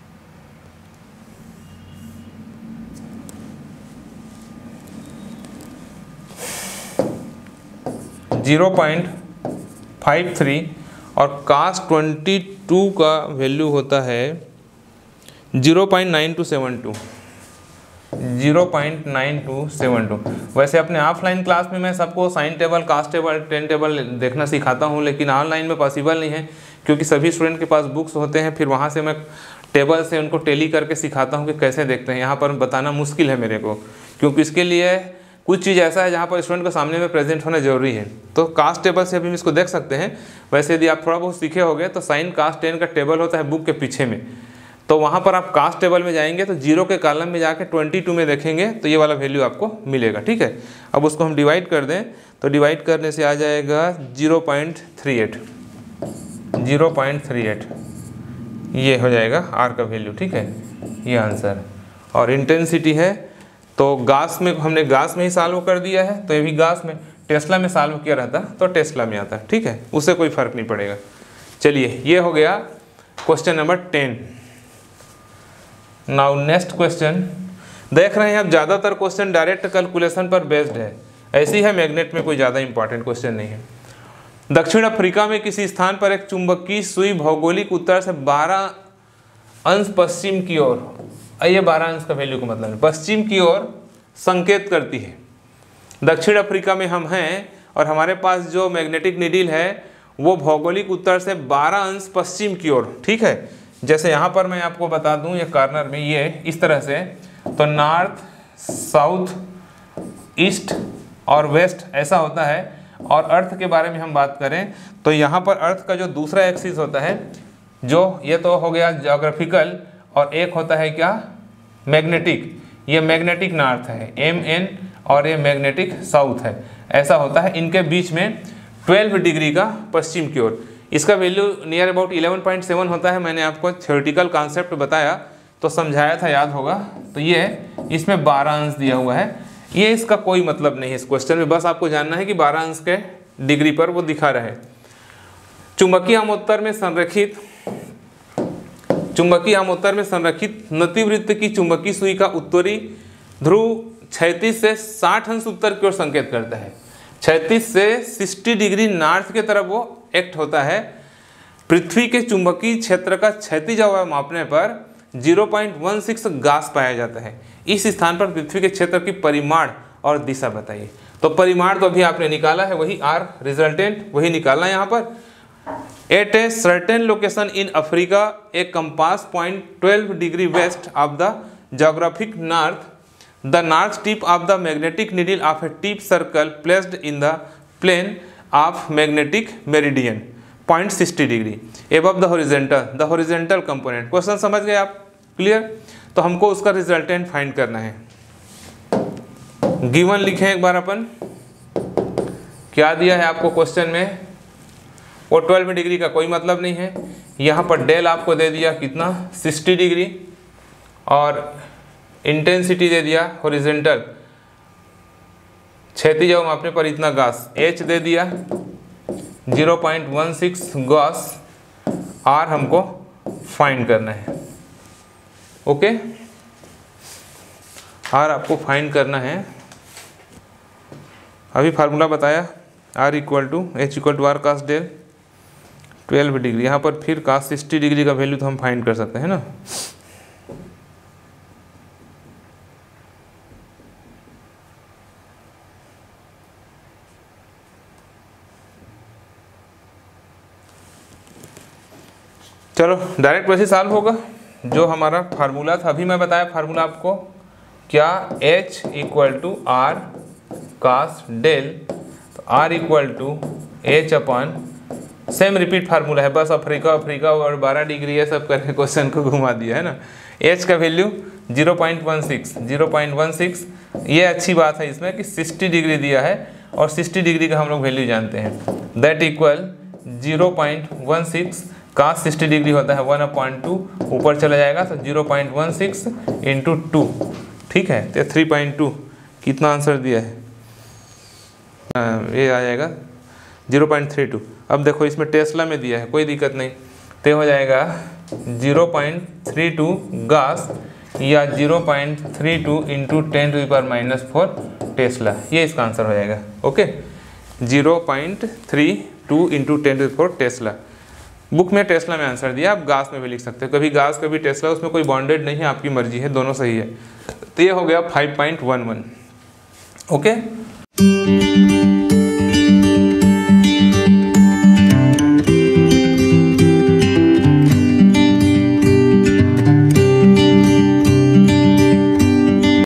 [SPEAKER 1] .53 और cos 22 का वैल्यू होता है 0.9272। वैसे अपने ऑफलाइन क्लास में मैं सबको sine table, cos table, tan table देखना सिखाता हूँ, लेकिन ऑनलाइन में पॉसिबल नहीं है क्योंकि सभी स्टूडेंट के पास बुक्स होते हैं। फिर वहाँ से मैं टेबल से उनको टेली करके सिखाता हूँ कि कैसे देखते हैं। यहाँ पर बताना मुश्किल है मेरे को, क्योंकि इसके लिए कुछ चीज़ ऐसा है जहाँ पर स्टूडेंट को सामने में प्रेजेंट होना जरूरी है। तो कास्ट टेबल से अभी हम इसको देख सकते हैं। वैसे यदि आप थोड़ा बहुत सीखे होंगे तो साइन कास्ट टेन का टेबल होता है बुक के पीछे में, तो वहाँ पर आप कास्ट टेबल में जाएंगे तो जीरो के कॉलम में जाके 22 में देखेंगे तो ये वाला वैल्यू आपको मिलेगा। ठीक है, अब उसको हम डिवाइड कर दें तो डिवाइड करने से आ जाएगा 0.38 ये हो जाएगा आर का वैल्यू। ठीक है, ये आंसर। और इंटेंसिटी है तो गास में, हमने गास में ही सॉल्व कर दिया है, तो ये भी गास में। टेस्ला में सॉल्व किया रहता तो टेस्ला में आता। ठीक है, उससे कोई फर्क नहीं पड़ेगा। चलिए, ये हो गया question number 10। Now next question देख रहे हैं आप। ज़्यादातर क्वेश्चन डायरेक्ट कैलकुलेशन पर बेस्ड है, ऐसी है मैग्नेट में कोई ज़्यादा इंपॉर्टेंट क्वेश्चन नहीं है। दक्षिण अफ्रीका में किसी स्थान पर एक चुंबकीय सुई भौगोलिक उत्तर से 12 अंश पश्चिम की ओर, ये 12 अंश का वैल्यू का मतलब है पश्चिम की ओर संकेत करती है। दक्षिण अफ्रीका में हम हैं और हमारे पास जो मैग्नेटिक नीडल है वो भौगोलिक उत्तर से 12 अंश पश्चिम की ओर। ठीक है, जैसे यहाँ पर मैं आपको बता दूँ, ये कॉर्नर में ये इस तरह से, तो नॉर्थ, साउथ, ईस्ट और वेस्ट ऐसा होता है। और अर्थ के बारे में हम बात करें तो यहाँ पर अर्थ का जो दूसरा एक्सिस होता है, जो ये तो हो गया ज्योग्राफिकल, और एक होता है क्या, मैग्नेटिक। ये मैग्नेटिक नॉर्थ है MN और ये मैग्नेटिक साउथ है, ऐसा होता है। इनके बीच में 12 डिग्री का पश्चिम की ओर, इसका वैल्यू नियर अबाउट 11.7 होता है। मैंने आपको थ्योरेटिकल कॉन्सेप्ट बताया तो समझाया था, याद होगा। तो ये इसमें 12 अंश दिया हुआ है। ये इसका कोई मतलब नहीं है इस क्वेश्चन में, बस आपको जानना है कि 12 अंश के डिग्री पर वो दिखा रहा है। चुंबकीय आमोत्तर में संरक्षित नतिवृत्त की चुंबकीय सुई का उत्तरी ध्रुव 36 से 60 अंश उत्तर की ओर संकेत करता है। 36 से 60 डिग्री नॉर्थ के तरफ वो एक्ट होता है। पृथ्वी के चुंबकीय क्षेत्र का क्षैतिज अवयव मापने पर 0.16 गास पाया जाता है। इस स्थान पर पृथ्वी के क्षेत्र की परिमाण और दिशा बताइए। तो परिमाण तो अभी आपने निकाला है, वही आर रिजल्टेंट वही निकालना है यहाँ पर। At a certain location in Africa a compass point 12 degree west of the geographic north, the north tip of the magnetic needle of a tip circle placed in the plane of magnetic meridian point 60 degree above the horizontal component. Question समझ गए आप? Clear? तो हमको उसका resultant find करना है। Given लिखें एक बार अपन, क्या दिया है आपको क्वेश्चन में, वो 12 डिग्री का कोई मतलब नहीं है। यहाँ पर डेल आपको दे दिया कितना, 60 डिग्री, और इंटेंसिटी दे दिया हॉरिजेंटल, क्षैतिज अवयव मापने पर इतना गास, H दे दिया 0.16 गास, R हमको फाइंड करना है। ओके, R आपको फाइंड करना है। अभी फार्मूला बताया, R equal to H equal to R cos del 12 degree. यहाँ पर फिर कास 60 डिग्री का वैल्यू तो हम फाइंड कर सकते हैं ना। चलो डायरेक्ट वैसे सॉल्व होगा। जो हमारा फार्मूला था, अभी मैं बताया फार्मूला आपको, क्या H equal to R cos del, तो R इक्वल टू H अपन, सेम रिपीट फार्मूला है, बस अफ्रीका और 12 डिग्री है सब करके क्वेश्चन को घुमा दिया है ना। H का वैल्यू 0.16, ये अच्छी बात है इसमें कि 60 डिग्री दिया है और 60 डिग्री का हम लोग वैल्यू जानते हैं, दैट इक्वल 0.16 का 60 डिग्री होता है 1/2, ऊपर चला जाएगा तो 0.16 इंटू 2, ठीक है, तो 3.2 कितना आंसर दिया है, ये आ जाएगा 0.32। अब देखो इसमें टेस्ला में दिया है, कोई दिक्कत नहीं, तो हो जाएगा 0.32 गास या 0.32 इंटू 10⁻⁴ टेस्ला, ये इसका आंसर हो जाएगा। ओके, 0.32 इंटू 10⁻⁴ टेस्ला। बुक में टेस्ला में आंसर दिया, आप गास में भी लिख सकते हो, कभी गास कभी टेस्ला, उसमें कोई बॉन्डेड नहीं है, आपकी मर्जी है, दोनों सही है। तो ये हो गया 5.11। ओके।